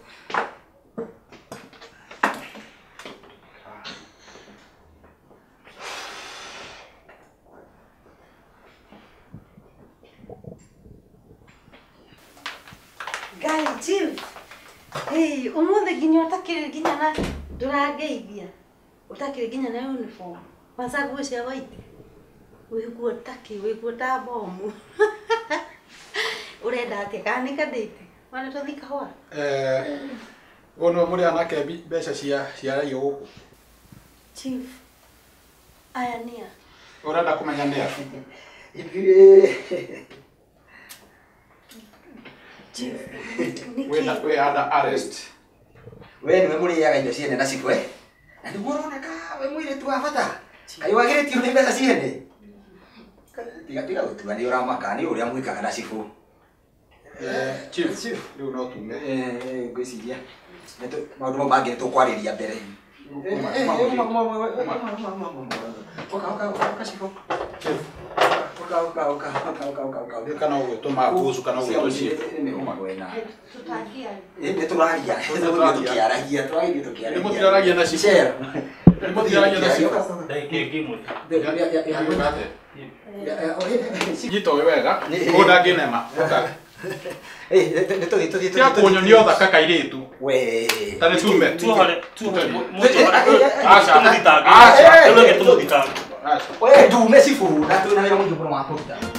[SPEAKER 10] Gai chief. Hey, umuthi ginya utakire ginya na ndurageithia. Utakire ginya na uniform. Kwanza nguo cia white. Wiguo taki, wiguo ta bomu. Urenda atia kana kadete. Wana tuthika hwa.
[SPEAKER 9] Eh, ono muri anake mbeca cia cia raio guku.
[SPEAKER 10] Chief. Aya nia.
[SPEAKER 9] Urenda kumenya nia.
[SPEAKER 10] Chief.
[SPEAKER 9] We na we under arrest.
[SPEAKER 12] We niwe muri yaga indo ciene na cikwe. Na niguo uroneka we mwire tu afata. Kai wagiritio ni mbeca ciene. Tiga tiga gutua ni uramaka ni uria mwikaga na cifu.
[SPEAKER 9] Eh, chief, riu no tume.
[SPEAKER 12] Eh, ngwiciria. Neto maundu mangi tukwariria mbere. Oka oka oka cifu. Oka oka oka oka oka oka oka.
[SPEAKER 9] Kana uwe toma kuzu kana uwe toci.
[SPEAKER 12] Ni uma gwena.
[SPEAKER 10] Tutagia.
[SPEAKER 12] Eh, turaria. Tukiaragia, turagia tukiaragia.
[SPEAKER 9] Ni mutiragia na cifu. Ni mutiragia na cifu.
[SPEAKER 7] Dakika ingimwe.
[SPEAKER 9] Ya ngate. Gito wega. Oda ginema. Oka.
[SPEAKER 12] Eh, neto neto neto.
[SPEAKER 9] Tia kunyonio thaka kairitu.
[SPEAKER 12] We.
[SPEAKER 9] Tane tume.
[SPEAKER 7] Tu hale, tu hale. Moja.
[SPEAKER 9] Acha.
[SPEAKER 7] Tumuditaga.
[SPEAKER 9] Acha.
[SPEAKER 7] Tulege tumuditaga.
[SPEAKER 12] We, tu mesifu. Na tu na wira mungi kuno wakuta.